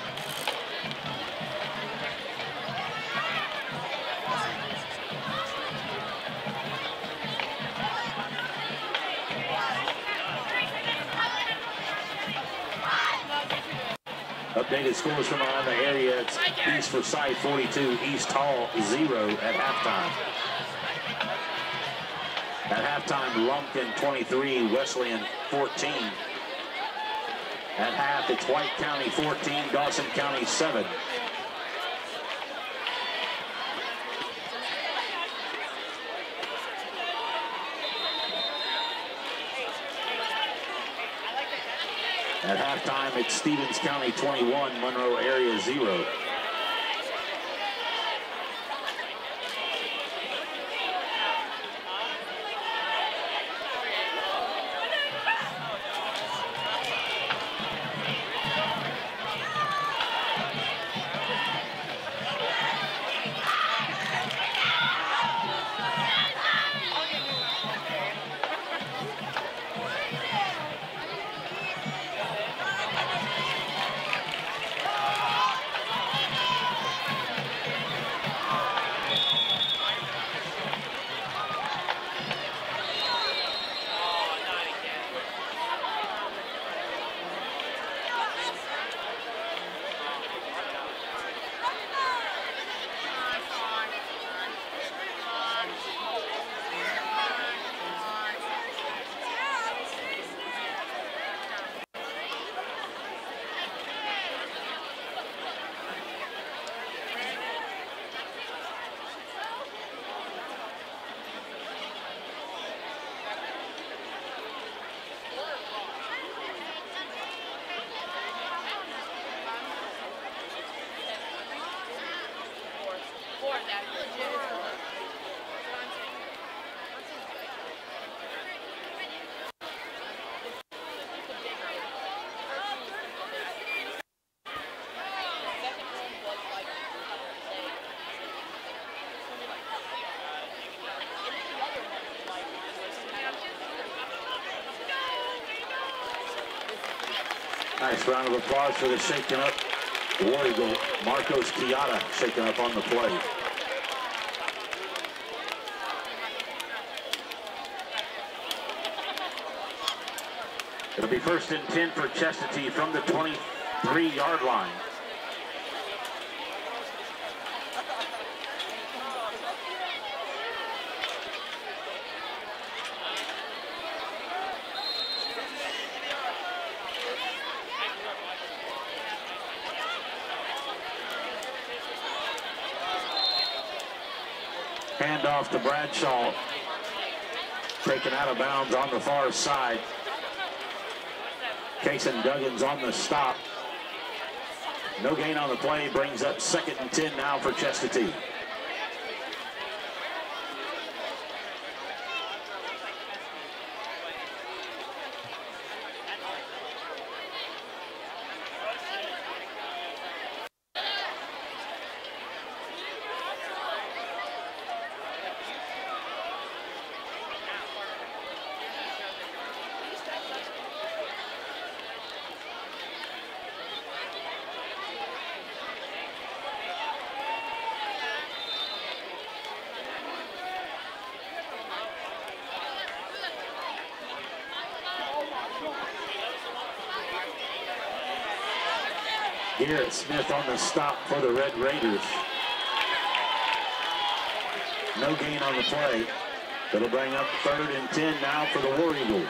Updated scores from around the area. It's East Forsyth forty-two, East Hall zero at halftime. At halftime, Lumpkin twenty-three, Wesleyan fourteen. At half, it's White County fourteen, Dawson County seven. At halftime, it's Stevens County twenty-one, Monroe area zero. Nice round of applause for the shaking up War Eagle, Marcos Kiata, shaking up on the play. It'll be first and ten for Chestatee from the twenty-three yard line. Handoff to Bradshaw. Taken out of bounds on the far side. Case and Duggins on the stop. No gain on the play, brings up second and ten now for Chestatee. Garrett Smith on the stop for the Red Raiders. No gain on the play. That'll bring up third and ten now for the War Eagles.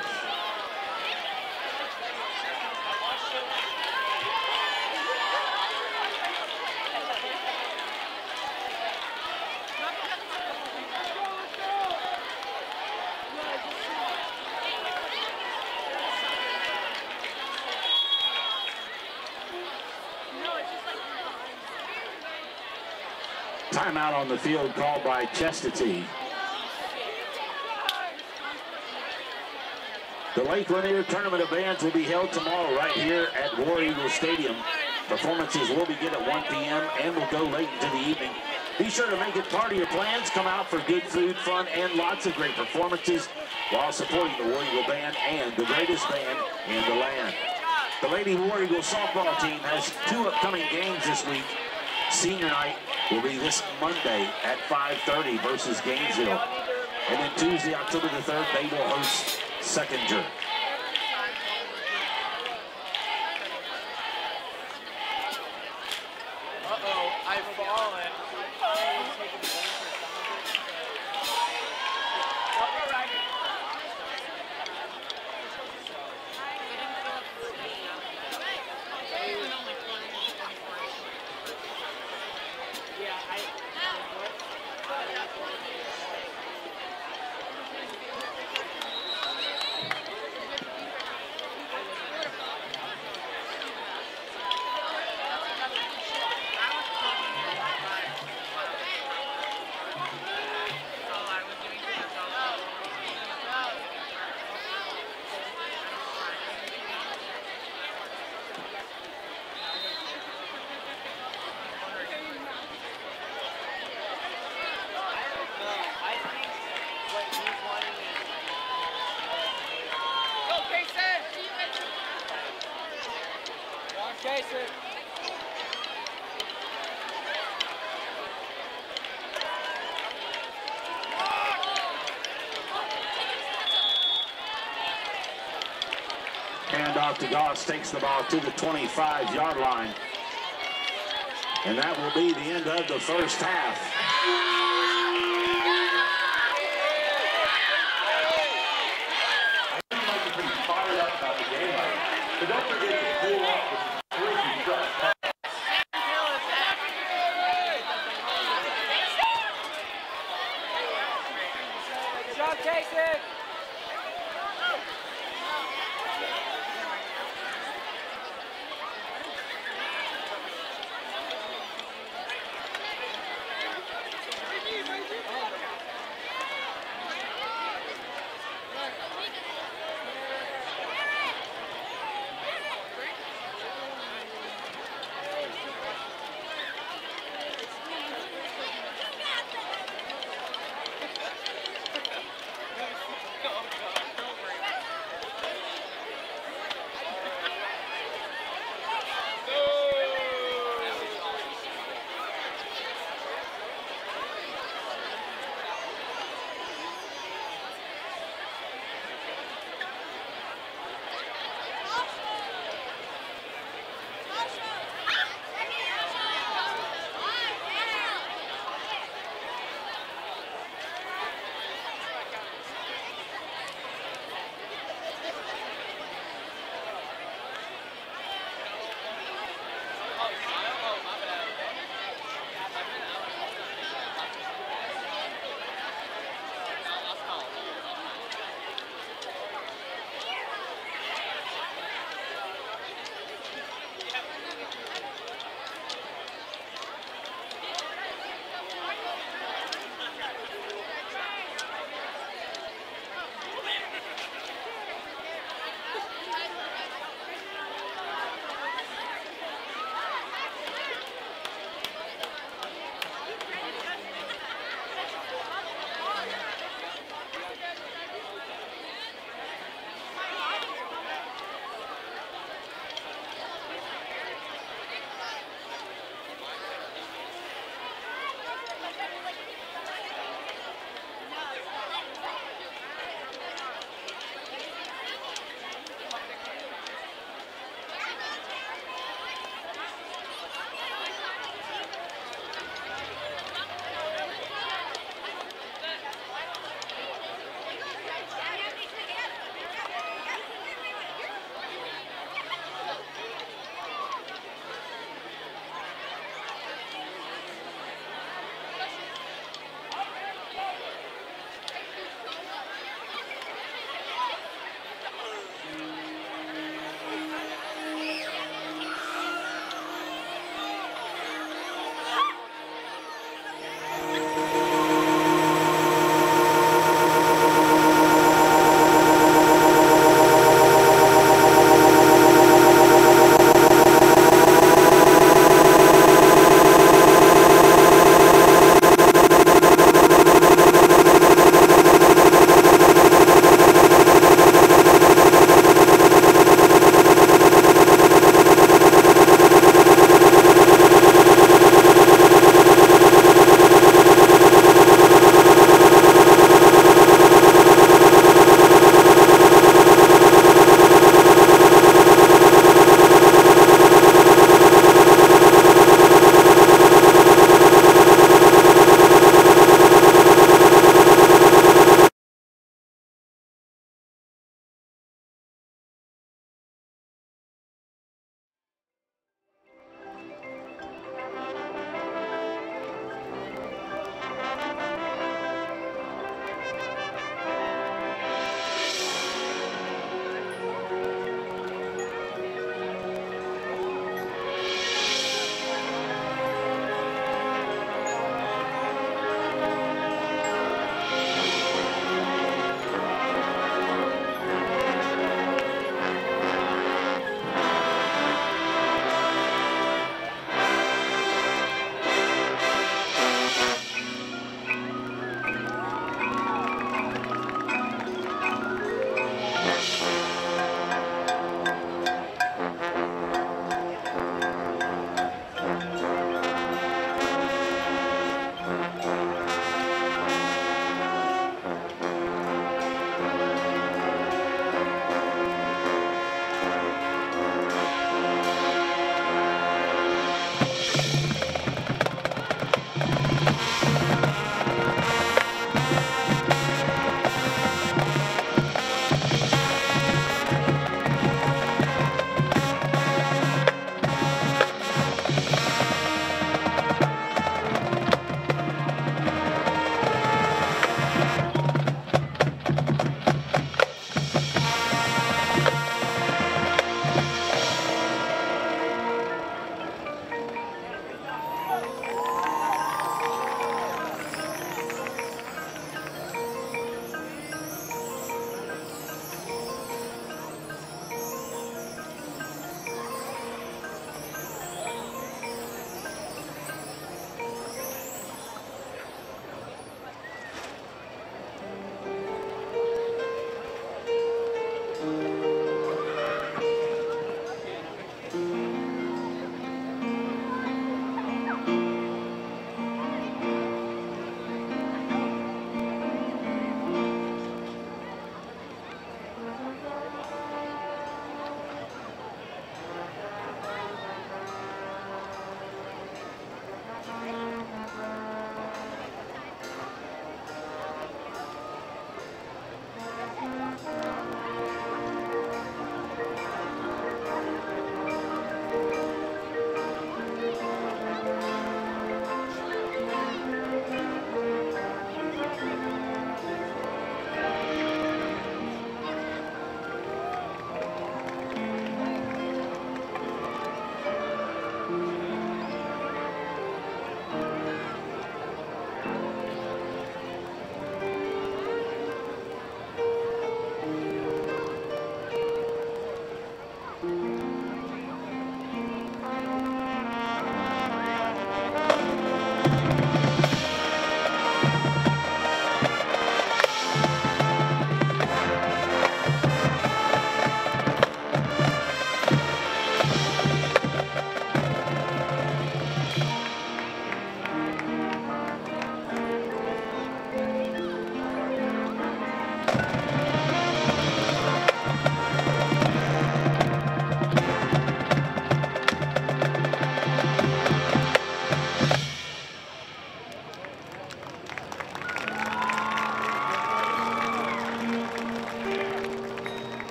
Timeout on the field called by Chestatee. The Lake Lanier Tournament of Bands will be held tomorrow right here at War Eagle Stadium. Performances will begin at one p m and will go late into the evening. Be sure to make it part of your plans. Come out for good food, fun, and lots of great performances while supporting the War Eagle Band and the greatest band in the land. The Lady War Eagle softball team has two upcoming games this week. Senior night will be this Monday at five thirty versus Gainesville. And then Tuesday, October the third, they will host Seconder. Uh-oh, I've fallen. Handoff to Goss, takes the ball to the twenty-five yard line. And that will be the end of the first half. Fired up about the game, but don't forget to cool off with three trucks. John Casey!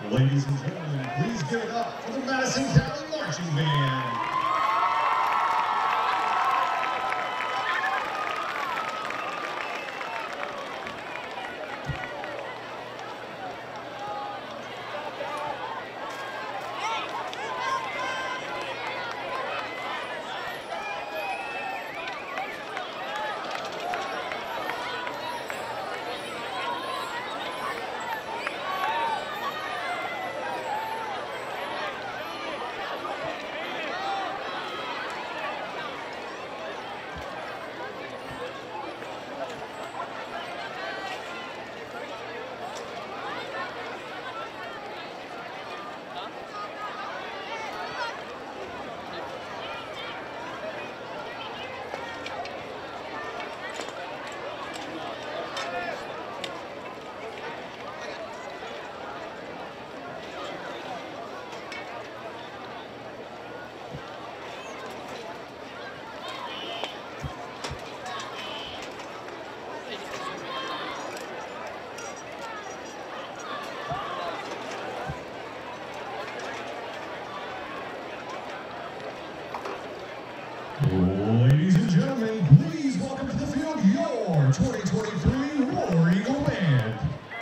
Ladies and gentlemen, please give it up for the Madison County Marching Band. Ladies and gentlemen, please welcome to the field your twenty twenty-three War Eagle Band.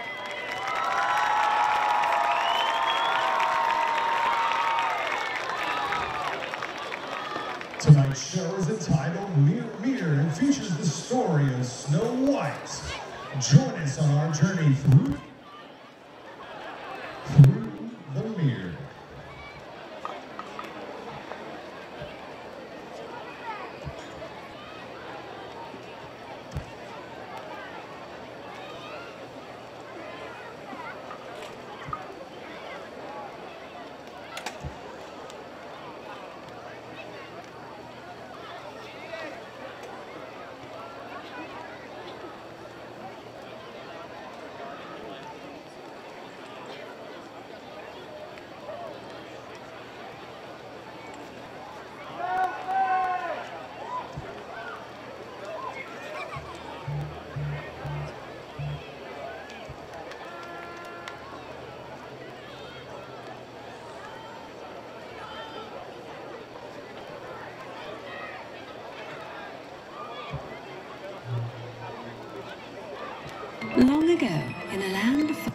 Tonight's show is entitled Mirror, Mirror and features the story of Snow White. Join us on our journey through, through the mirror. Long ago, in a land of...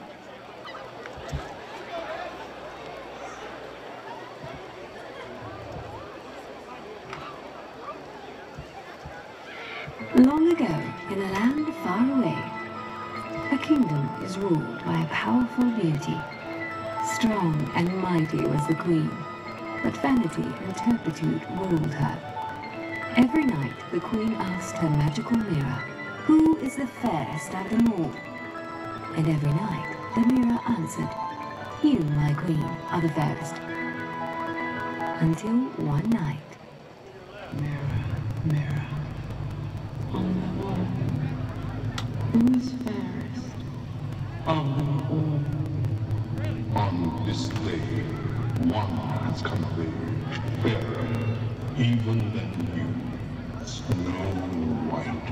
Long ago, in a land far away, a kingdom is ruled by a powerful beauty. Strong and mighty was the queen, but vanity and turpitude ruled her. Every night, the queen asked her magical mirror, "Who is the fairest of them all?" And every night, the mirror answered, "You, my queen, are the fairest." Until one night, mirror, mirror, on the wall, who is fairest of them all? On this day, one has come of age, fairer even than you, Snow White.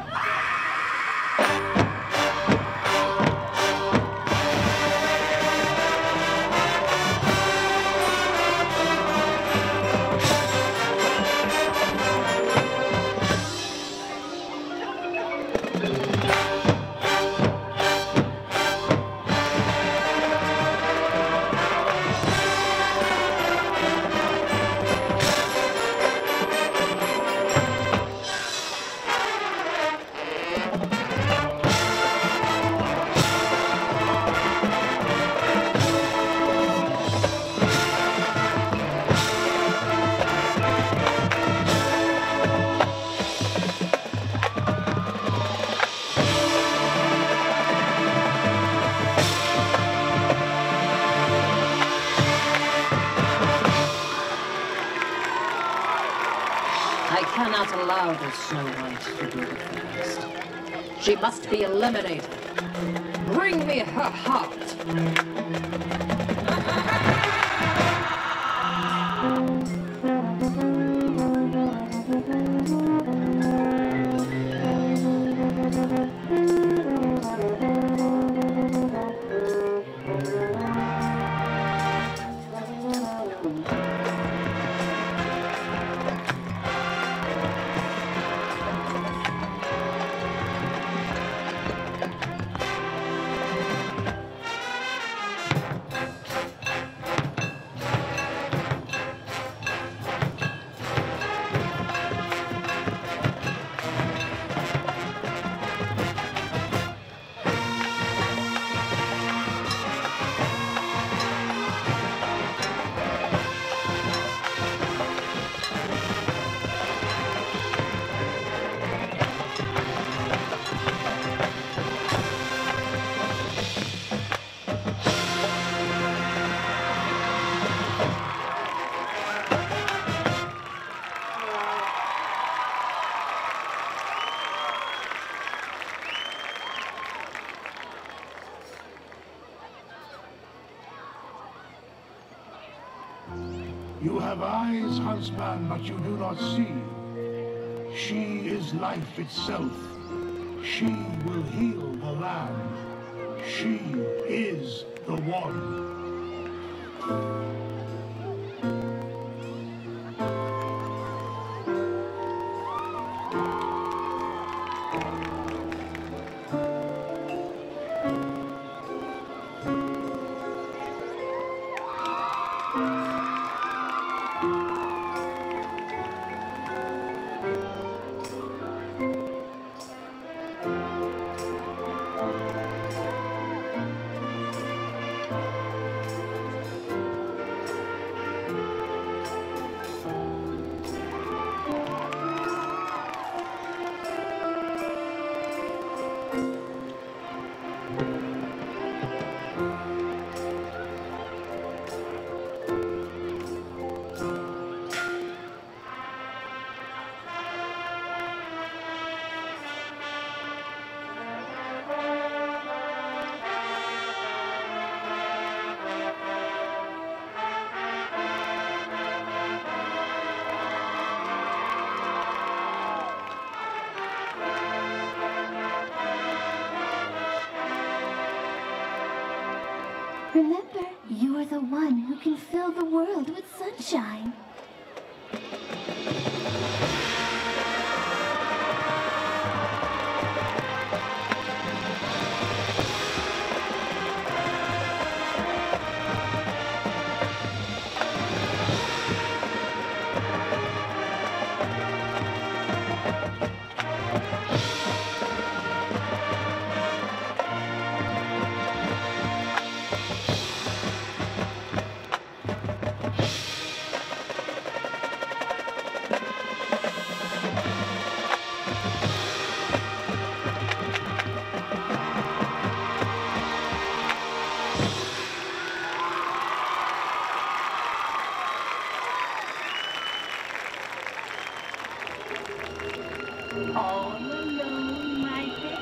I cannot allow this Snow White to do the first. She must be eliminated. Bring me her heart. You have eyes, huntsman, but you do not see. She is life itself. She will heal the land. She is the one. Remember, you are the one who can fill the world with sunshine. All alone, my dear.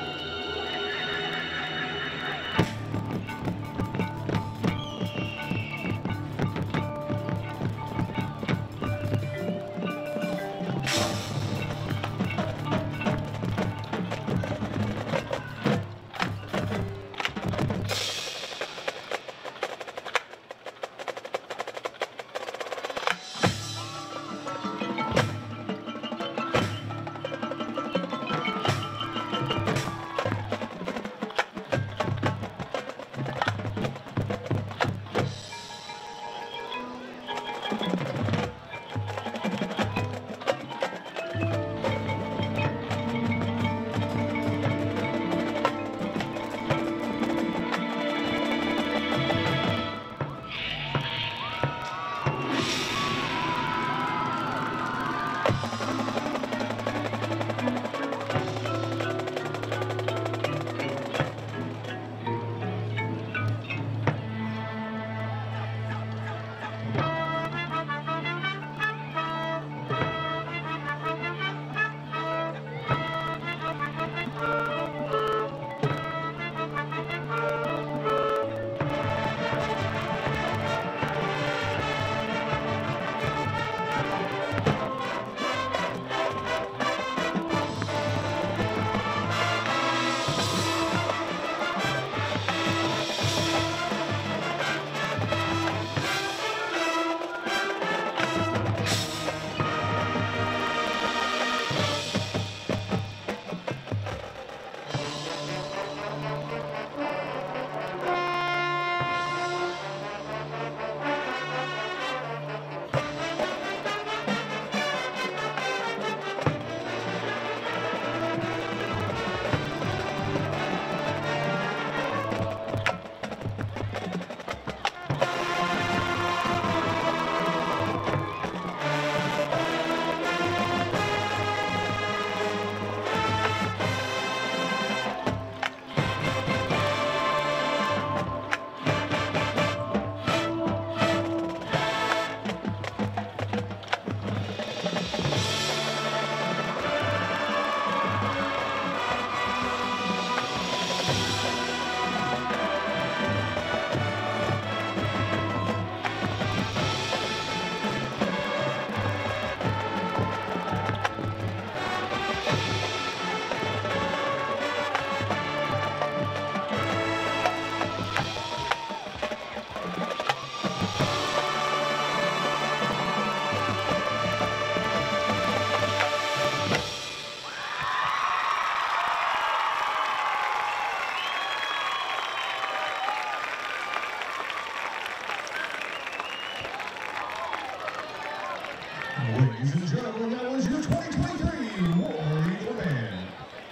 Ladies and gentlemen, that was your twenty twenty-three War Eagle Band.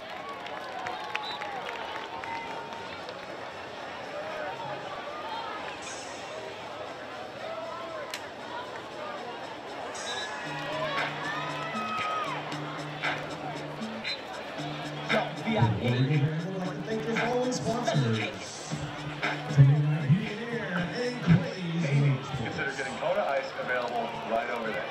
War Eagle Band would like to thank the following sponsors. Tonight, Heat and Air and Clay's Amy, Motorsports. consider getting Kona Ice available right over there.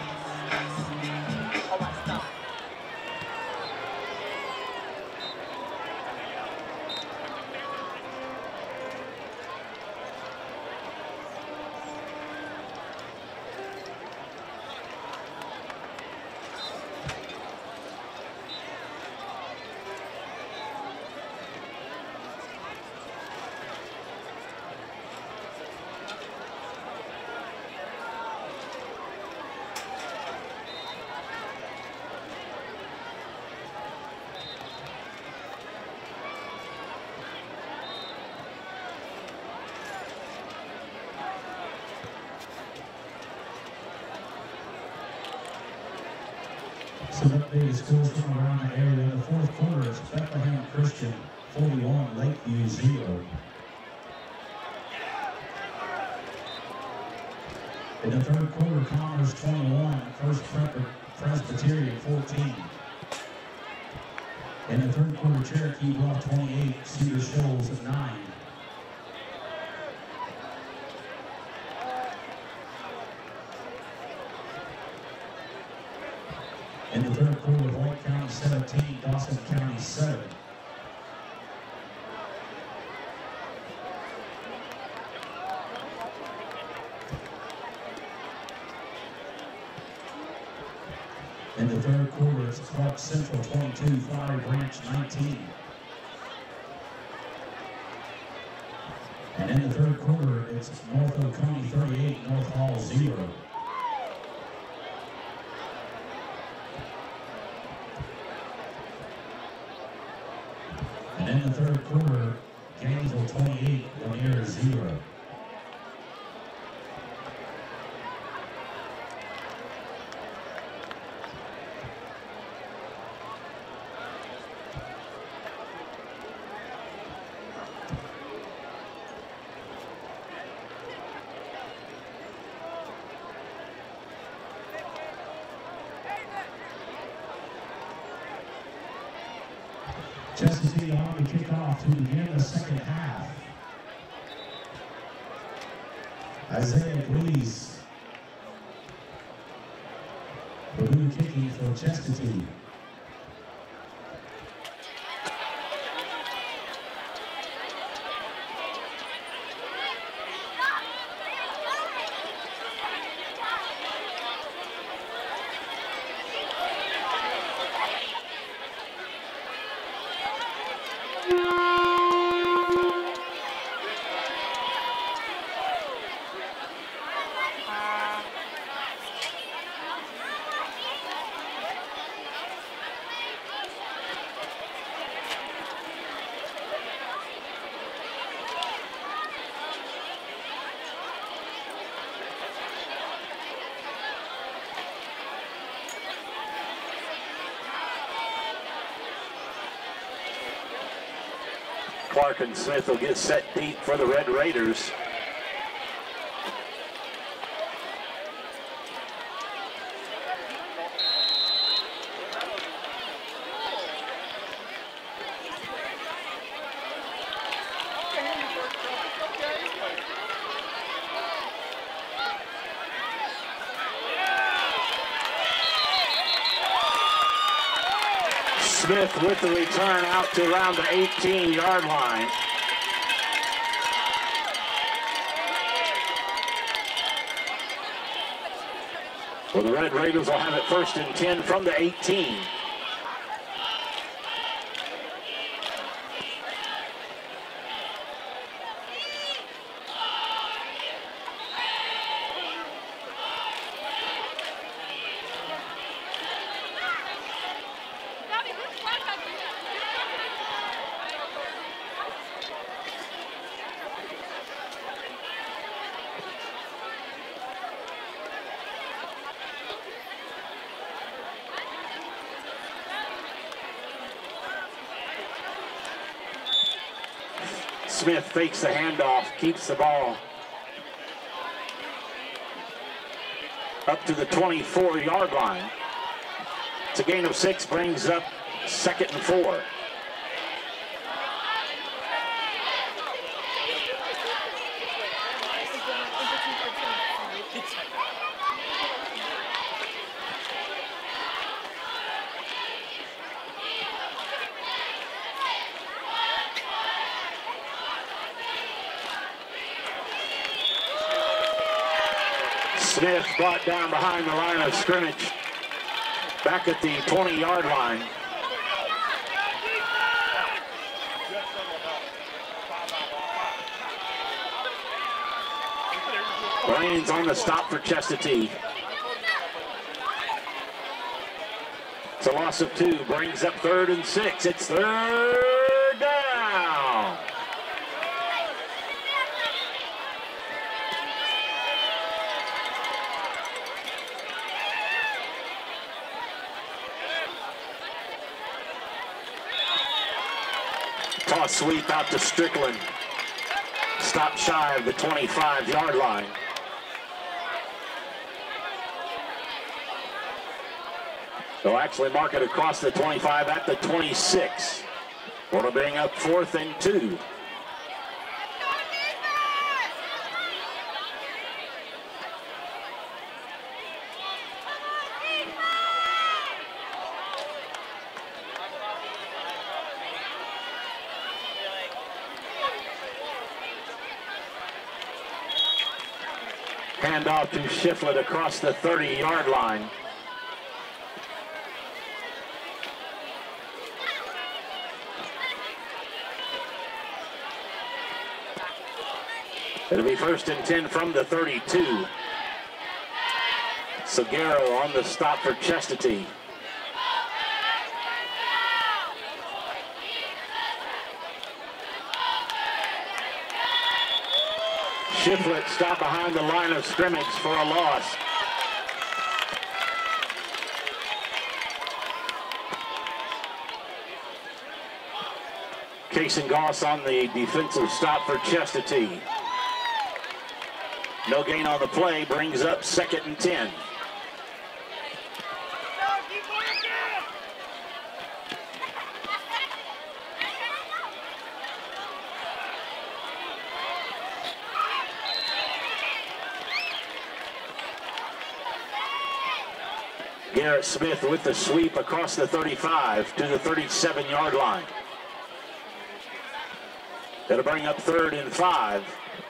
Some updated scores from around the area. In the fourth quarter, it's Bethlehem Christian forty-one, Lakeview zero. In the third quarter, Commerce twenty-one, First Presbyterian fourteen. In the third quarter, Cherokee Bluff twenty-eight, Cedar Shoals at nine. In the third quarter, White County seventeen, Dawson County seven. In the third quarter, it's Clark Central twenty-two, Flowery Branch nineteen. And in the third quarter, it's North Oconee thirty-eight, North Hall zero. And in the third quarter, Gainesville twenty-eight, Lanier zero. Chestatee on to kick off to begin the second half. Isaiah Glees will do the kicking for Chestatee. Clark and Smith will get set deep for the Red Raiders. Smith with the return out to around the eighteen yard line. Well, the Red Raiders will have it first and ten from the eighteen. Smith fakes the handoff, keeps the ball up to the twenty-four yard line. It's a gain of six, brings up second and four. Smith brought down behind the line of scrimmage, back at the twenty yard line. Rains on the stop for Chestatee. It's a loss of two, brings up third and six. It's third down. Toss sweep out to Strickland. Stop shy of the twenty-five yard line. They'll actually mark it across the twenty-five at the twenty-six. Will bring up fourth and two. Handoff to Shiflett across the thirty yard line. It'll be first and ten from the thirty-two. Seguero on the stop for Chestatee. Shiflett stopped behind the line of scrimmage for a loss. Case and Goss on the defensive stop for Chestatee. No gain on the play, brings up second and ten. Garrett Smith with the sweep across the thirty-five to the thirty-seven yard line. That'll bring up third and five.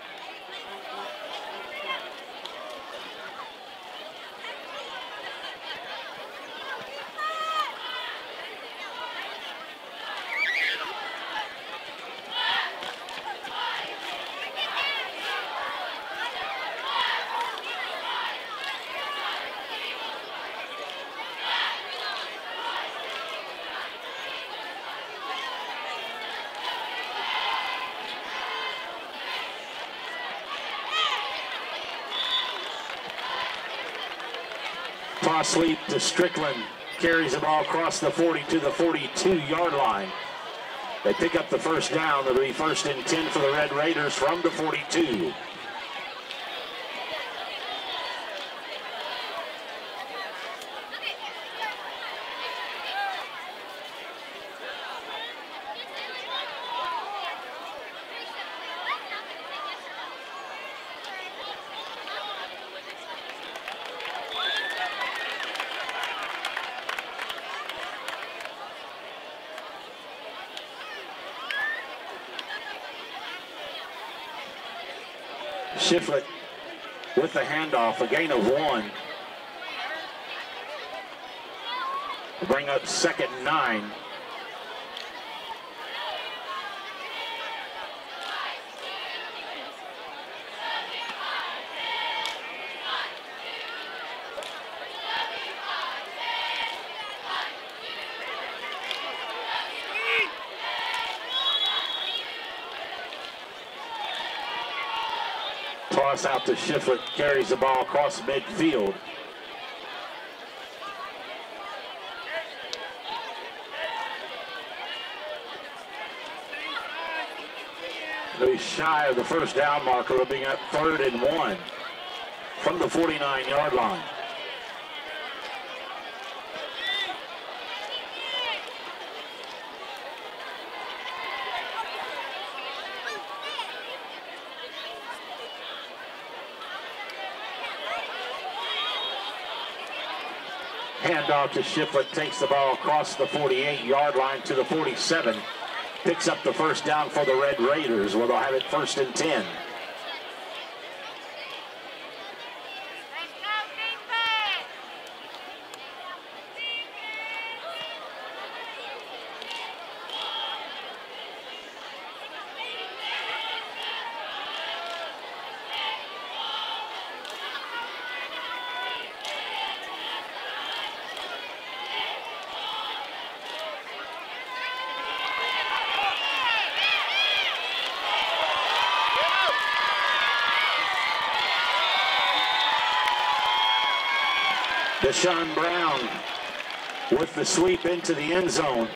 Toss sweep to Strickland, carries the ball across the forty to the forty-two yard line. They pick up the first down. It'll be first and ten for the Red Raiders from the forty-two. Shiflett with the handoff, a gain of one. We'll bring up second and nine. Toss out to Shiflett, carries the ball across midfield. They're shy of the first down marker, being up third and one from the forty-nine yard line. Handoff to Shiflett, takes the ball across the forty-eight yard line to the forty-seven. Picks up the first down for the Red Raiders, where they'll have it first and ten. Deshaun Brown with the sweep into the end zone.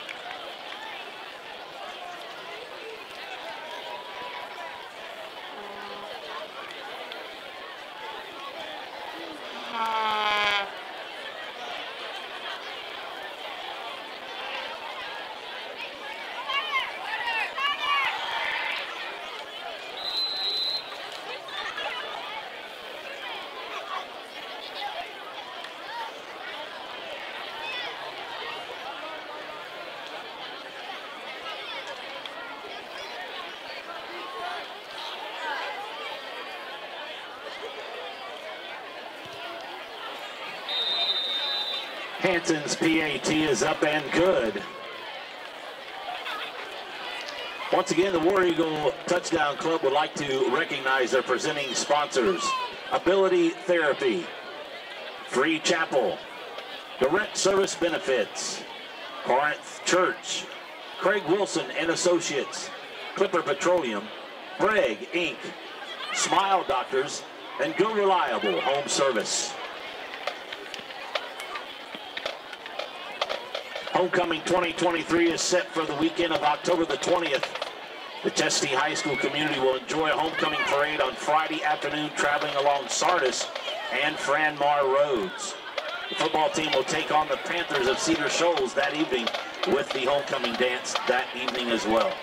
Hanson's P A T is up and good. Once again, the War Eagle Touchdown Club would like to recognize their presenting sponsors: Ability Therapy, Free Chapel, Direct Service Benefits, Corinth Church, Craig Wilson and Associates, Clipper Petroleum, Bragg Incorporated, Smile Doctors, and Go Reliable Home Service. Homecoming twenty twenty-three is set for the weekend of October the twentieth. The Chestatee High School community will enjoy a homecoming parade on Friday afternoon, traveling along Sardis and Franmar roads. The football team will take on the Panthers of Cedar Shoals that evening with the homecoming dance that evening as well.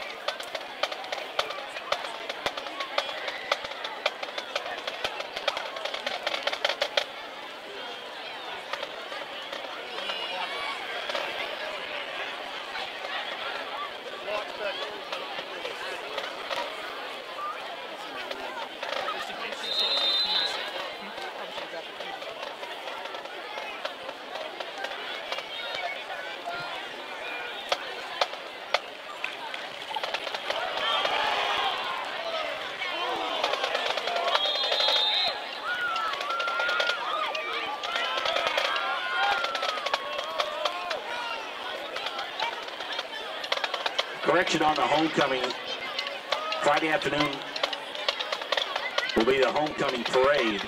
Correction on the homecoming. Friday afternoon will be the homecoming parade.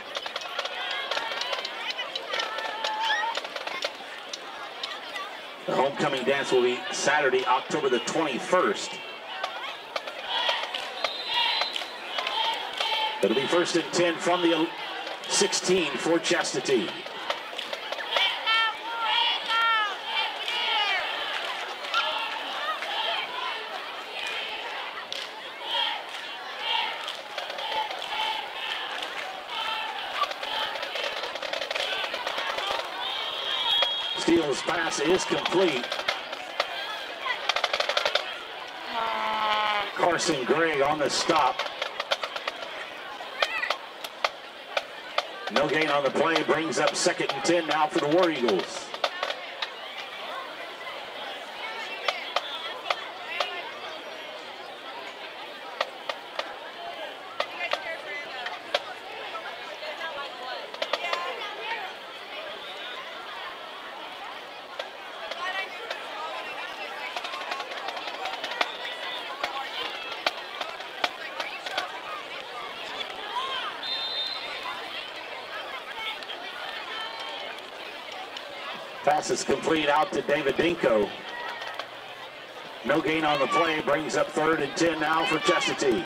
The homecoming dance will be Saturday, October the twenty-first. It'll be first and ten from the sixteen for Chestatee. Steele's pass is complete. Carson Gray on the stop. No gain on the play, brings up second and ten now for the War Eagles. Pass is complete out to David Dinko. No gain on the play, brings up third and ten now for Chestatee.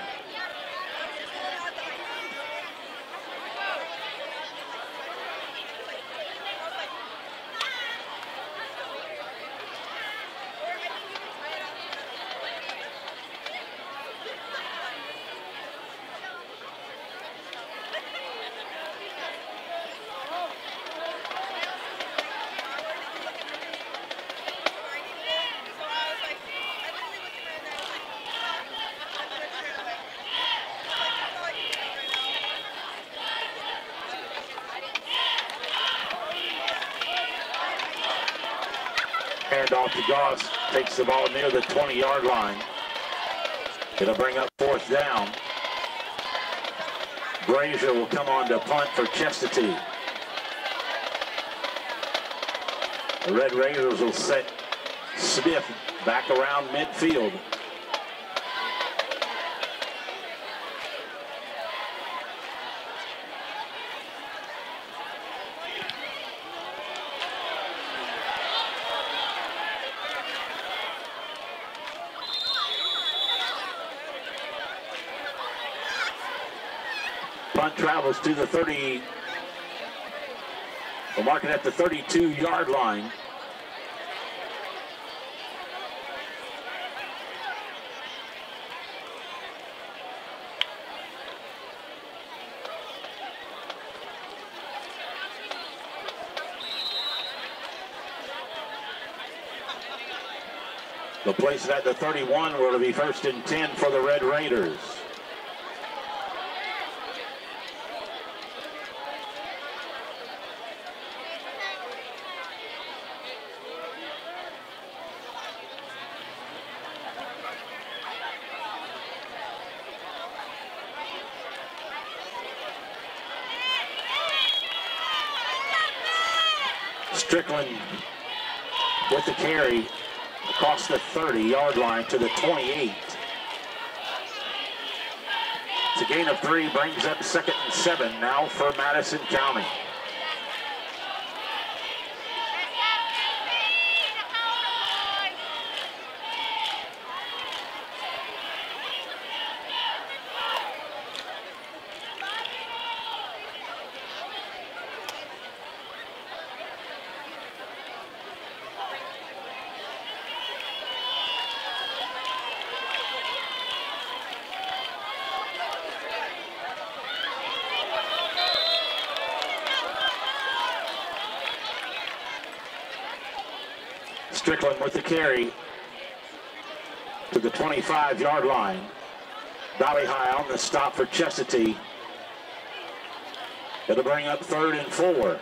Handoff to Goss, takes the ball near the twenty-yard line. It'll bring up fourth down. Brazier will come on to punt for Chestatee. The Red Raiders will set Smith back around midfield. Punt travels to the thirty. We'll mark it at the thirty-two-yard line. They'll place it at the thirty-one, where it'll be first and ten for the Red Raiders. Strickland with the carry across the thirty-yard line to the twenty-eight. It's a gain of three, brings up second and seven now for Madison County. Strickland with the carry to the twenty-five-yard line. Valley High on the stop for Chestatee. It'll bring up third and four.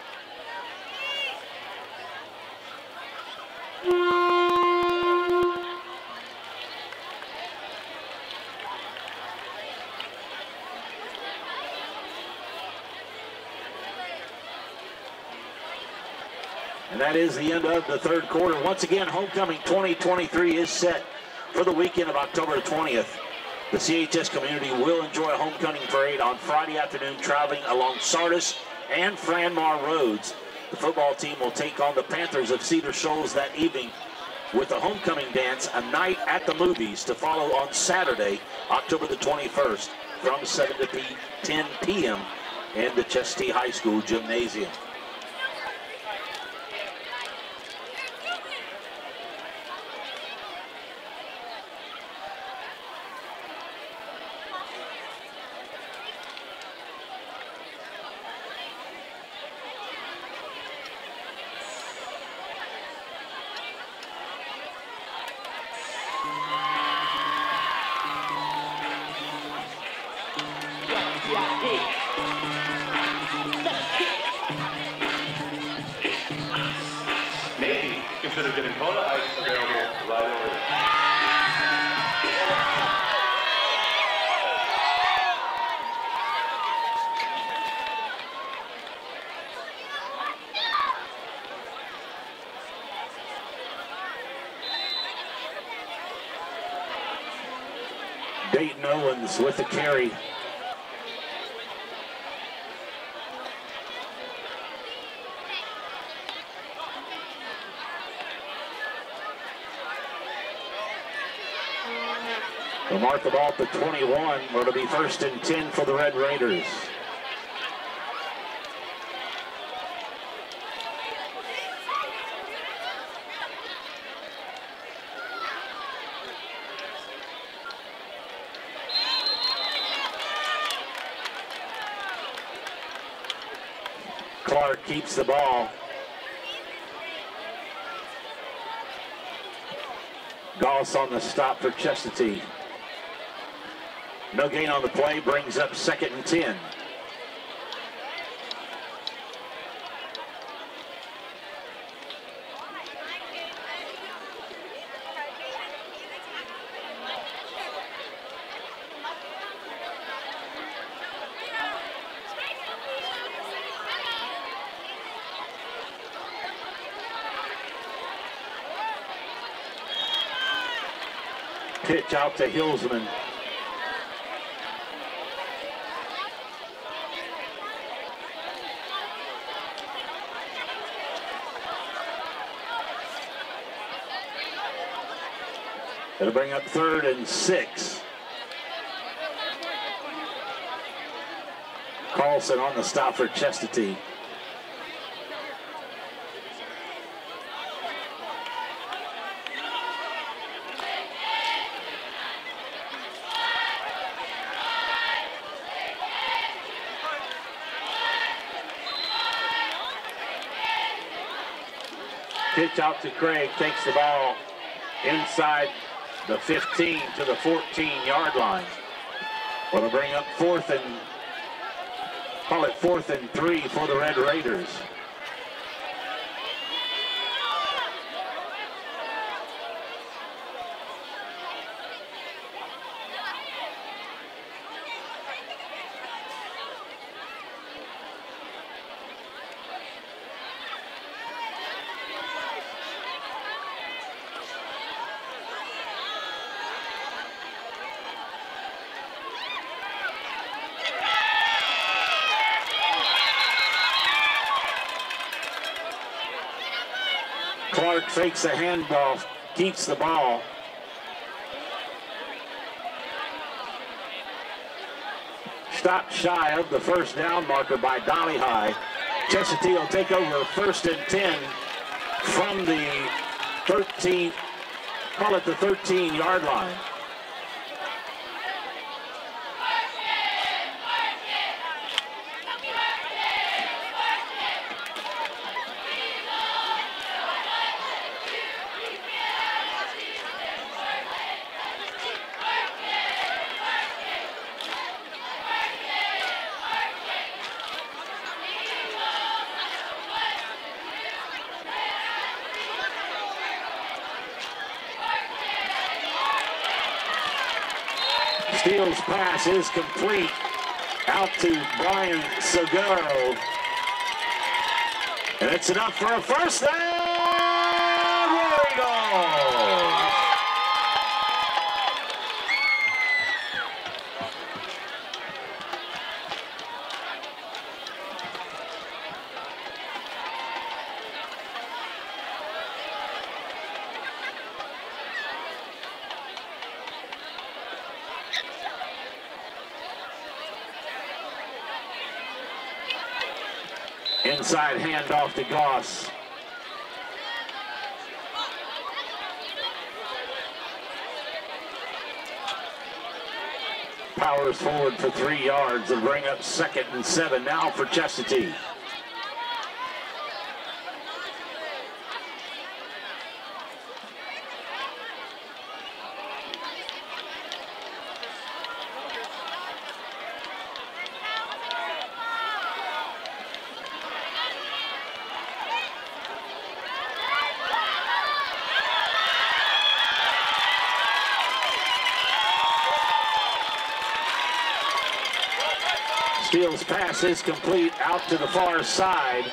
And that is the end of the third quarter. Once again, Homecoming twenty twenty-three is set for the weekend of October twentieth. The C H S community will enjoy a homecoming parade on Friday afternoon, traveling along Sardis and Franmar roads. The football team will take on the Panthers of Cedar Shoals that evening with a homecoming dance, a night at the movies, to follow on Saturday, October the twenty-first, from seven to ten p m in the Chestatee High School gymnasium. Maybe consider getting Cola Ice available right over there. Dayton Owens with the carry. They'll mark the ball at the twenty-one, where it'll be first and ten for the Red Raiders. Clark keeps the ball. Goss on the stop for Chestatee. No gain on the play, brings up second and ten. Pitch out to Hillsman. It'll bring up third and six. Carlson on the stop for Chestatee. Pitch out to Craig, takes the ball inside the fifteen to the fourteen yard line. Will bring up fourth and, call it fourth and three for the Red Raiders. Clark fakes a handoff, keeps the ball. Stopped shy of the first down marker by Dolly High. Chestatee will take over first and ten from the thirteen, call it the thirteen yard line. Steele's pass is complete out to Brian Seguro. And it's enough for a first down. War Eagles! Inside handoff to Goss. Powers forward for three yards and bring up second and seven now for Chestatee. Steele's pass is complete out to the far side.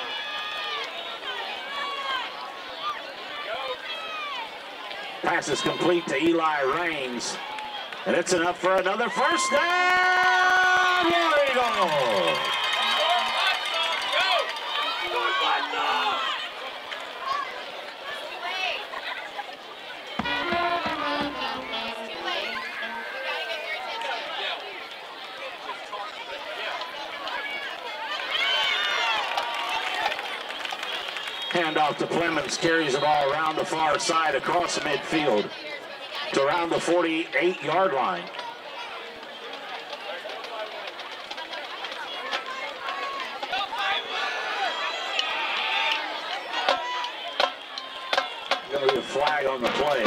Pass is complete to Eli Raines. And it's enough for another first down. War Eagles! Handoff to Clemens, carries the ball around the far side across the midfield to around the forty-eight yard line. Going to be a flag on the play.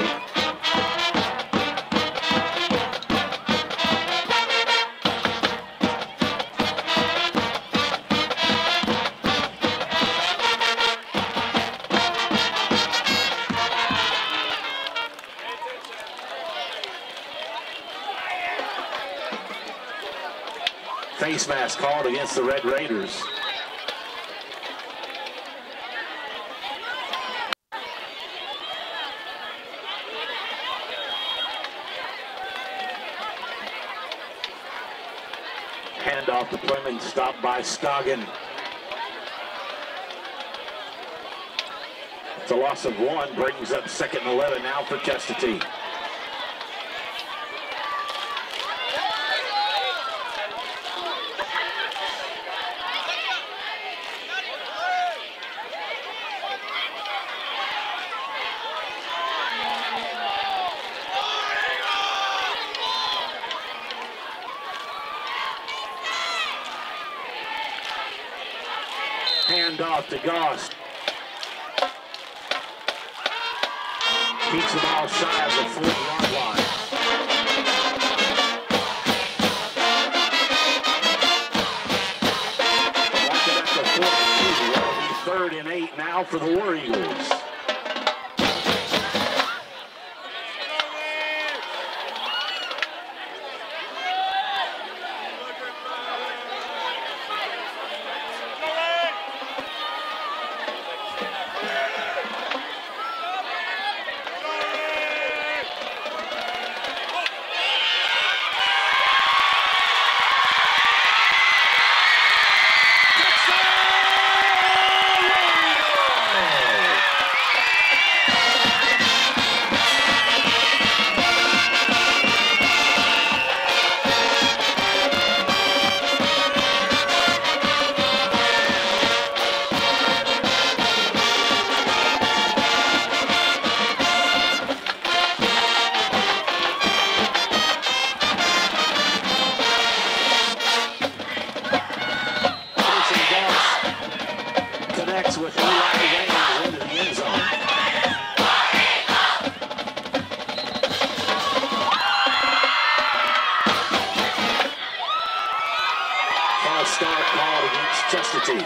Face mask called against the Red Raiders. Handoff to Clemens, stopped by Scoggin. It's a loss of one, brings up second and eleven now for Chestatee. Handoff to Goss. Keeps the ball shy of the forty yard line. Mark it at the forty-two. It'll be third and eight now for the War Eagles. Start called against Chestatee.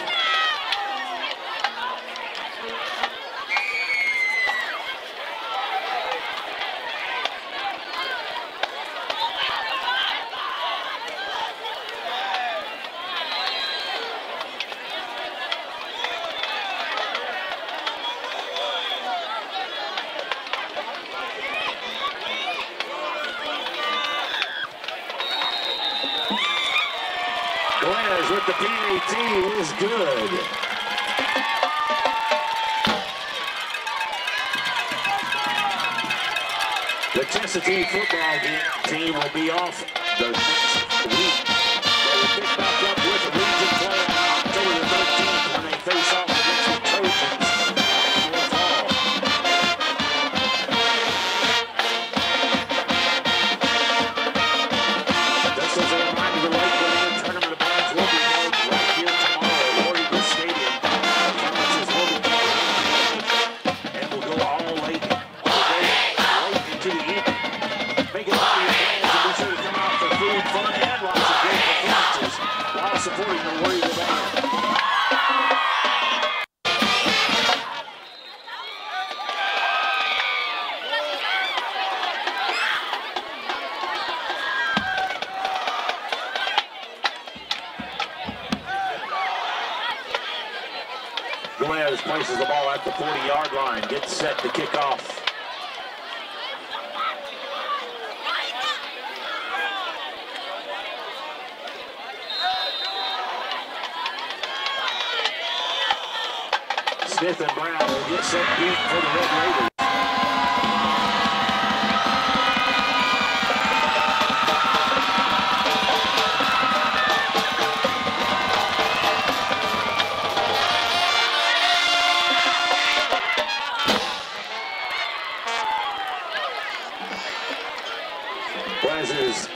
Glenn with the P A T is good. The Chestatee football team will be off the next week. They will pick back up with the region play on October the thirteenth when they face off against the Trojans. Just as a reminder, the Lakeland tournament events will be held right here tomorrow at War Eagle Stadium. Tournaments will be and will go all late, all day, late into the evening. Make it out of your plans and be sure to come out for food, fun, and lots of great performances while supporting the War Eagle Band. Gomez places the ball at the forty yard line, gets set to kick off. Smith and Brown will get set deep for the Red Raiders.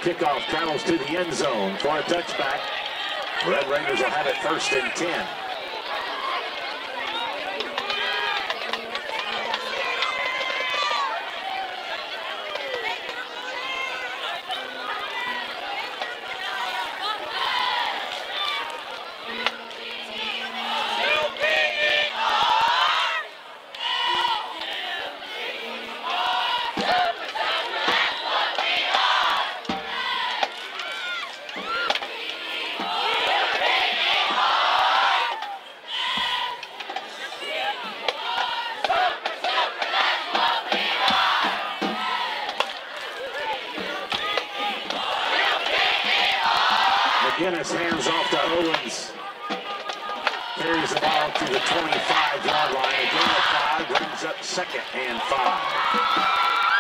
kickoff travels to the end zone for a touchback. Red Raiders will have it first and ten. McGinnis hands off to Owens. Carries the ball to the twenty-five yard line. A gain of five brings up second and five.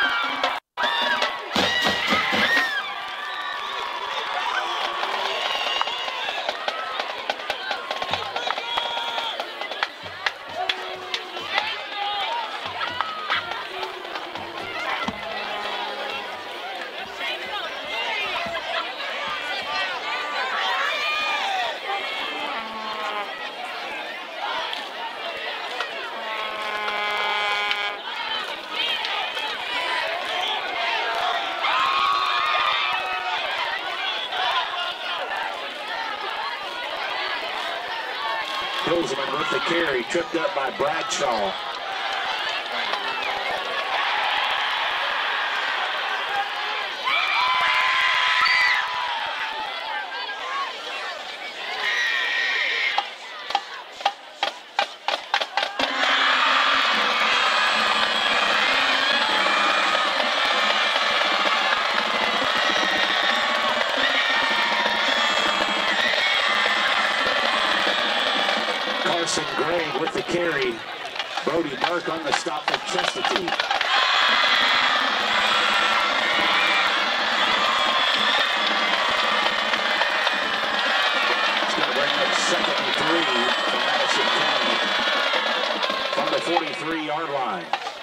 Pilsman with the carry, tripped up by Bradshaw. Gray with the carry. Brody Burke on the stop for Chestatee. It's going to bring up second and three for Madison County from the forty-three yard line.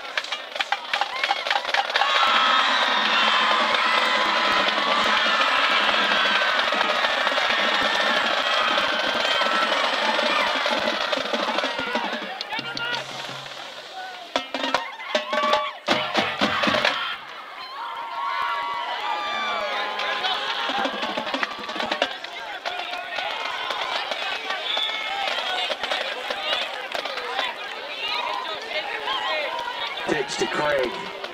Takes to Craig.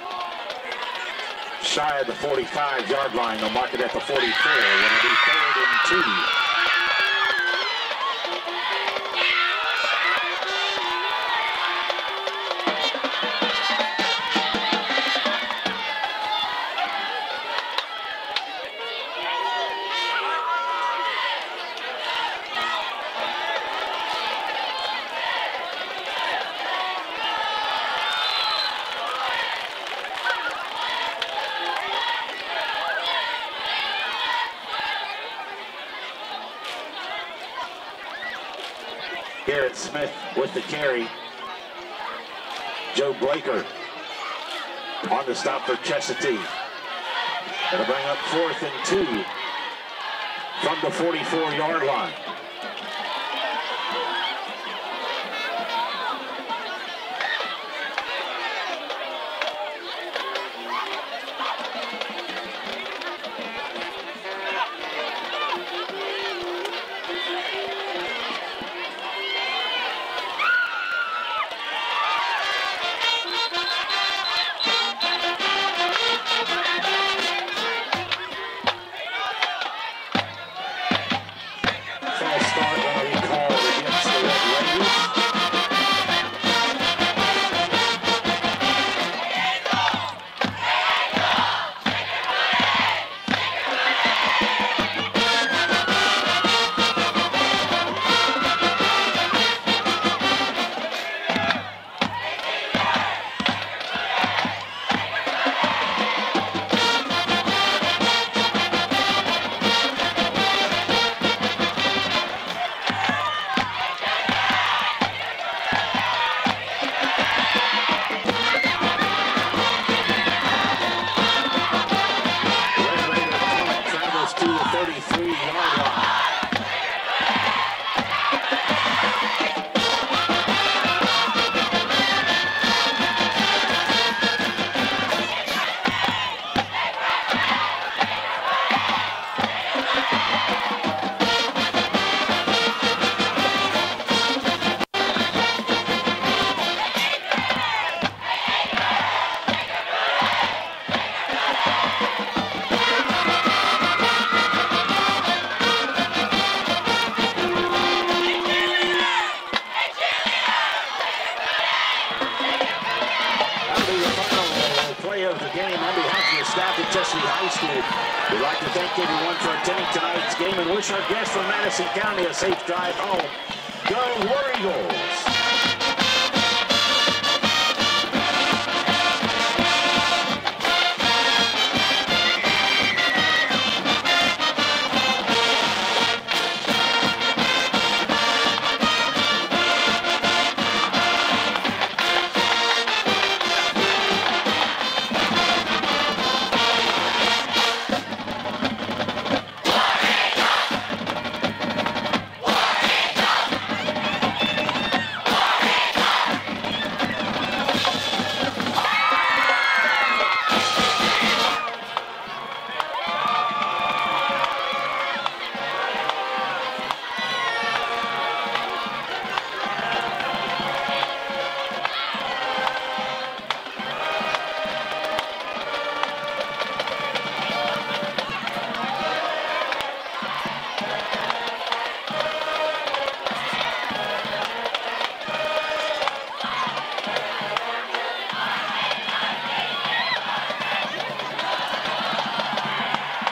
Shy of the forty-five yard line. They'll mark it at the forty-four. It'll be third and two. Garrett Smith with the carry. Joe Blaker on the stop for Chestatee. It'll bring up fourth and two from the forty-four yard line. Start University High School. We'd like to thank everyone for attending tonight's game and wish our guests from Madison County a safe drive home. Go War Eagles!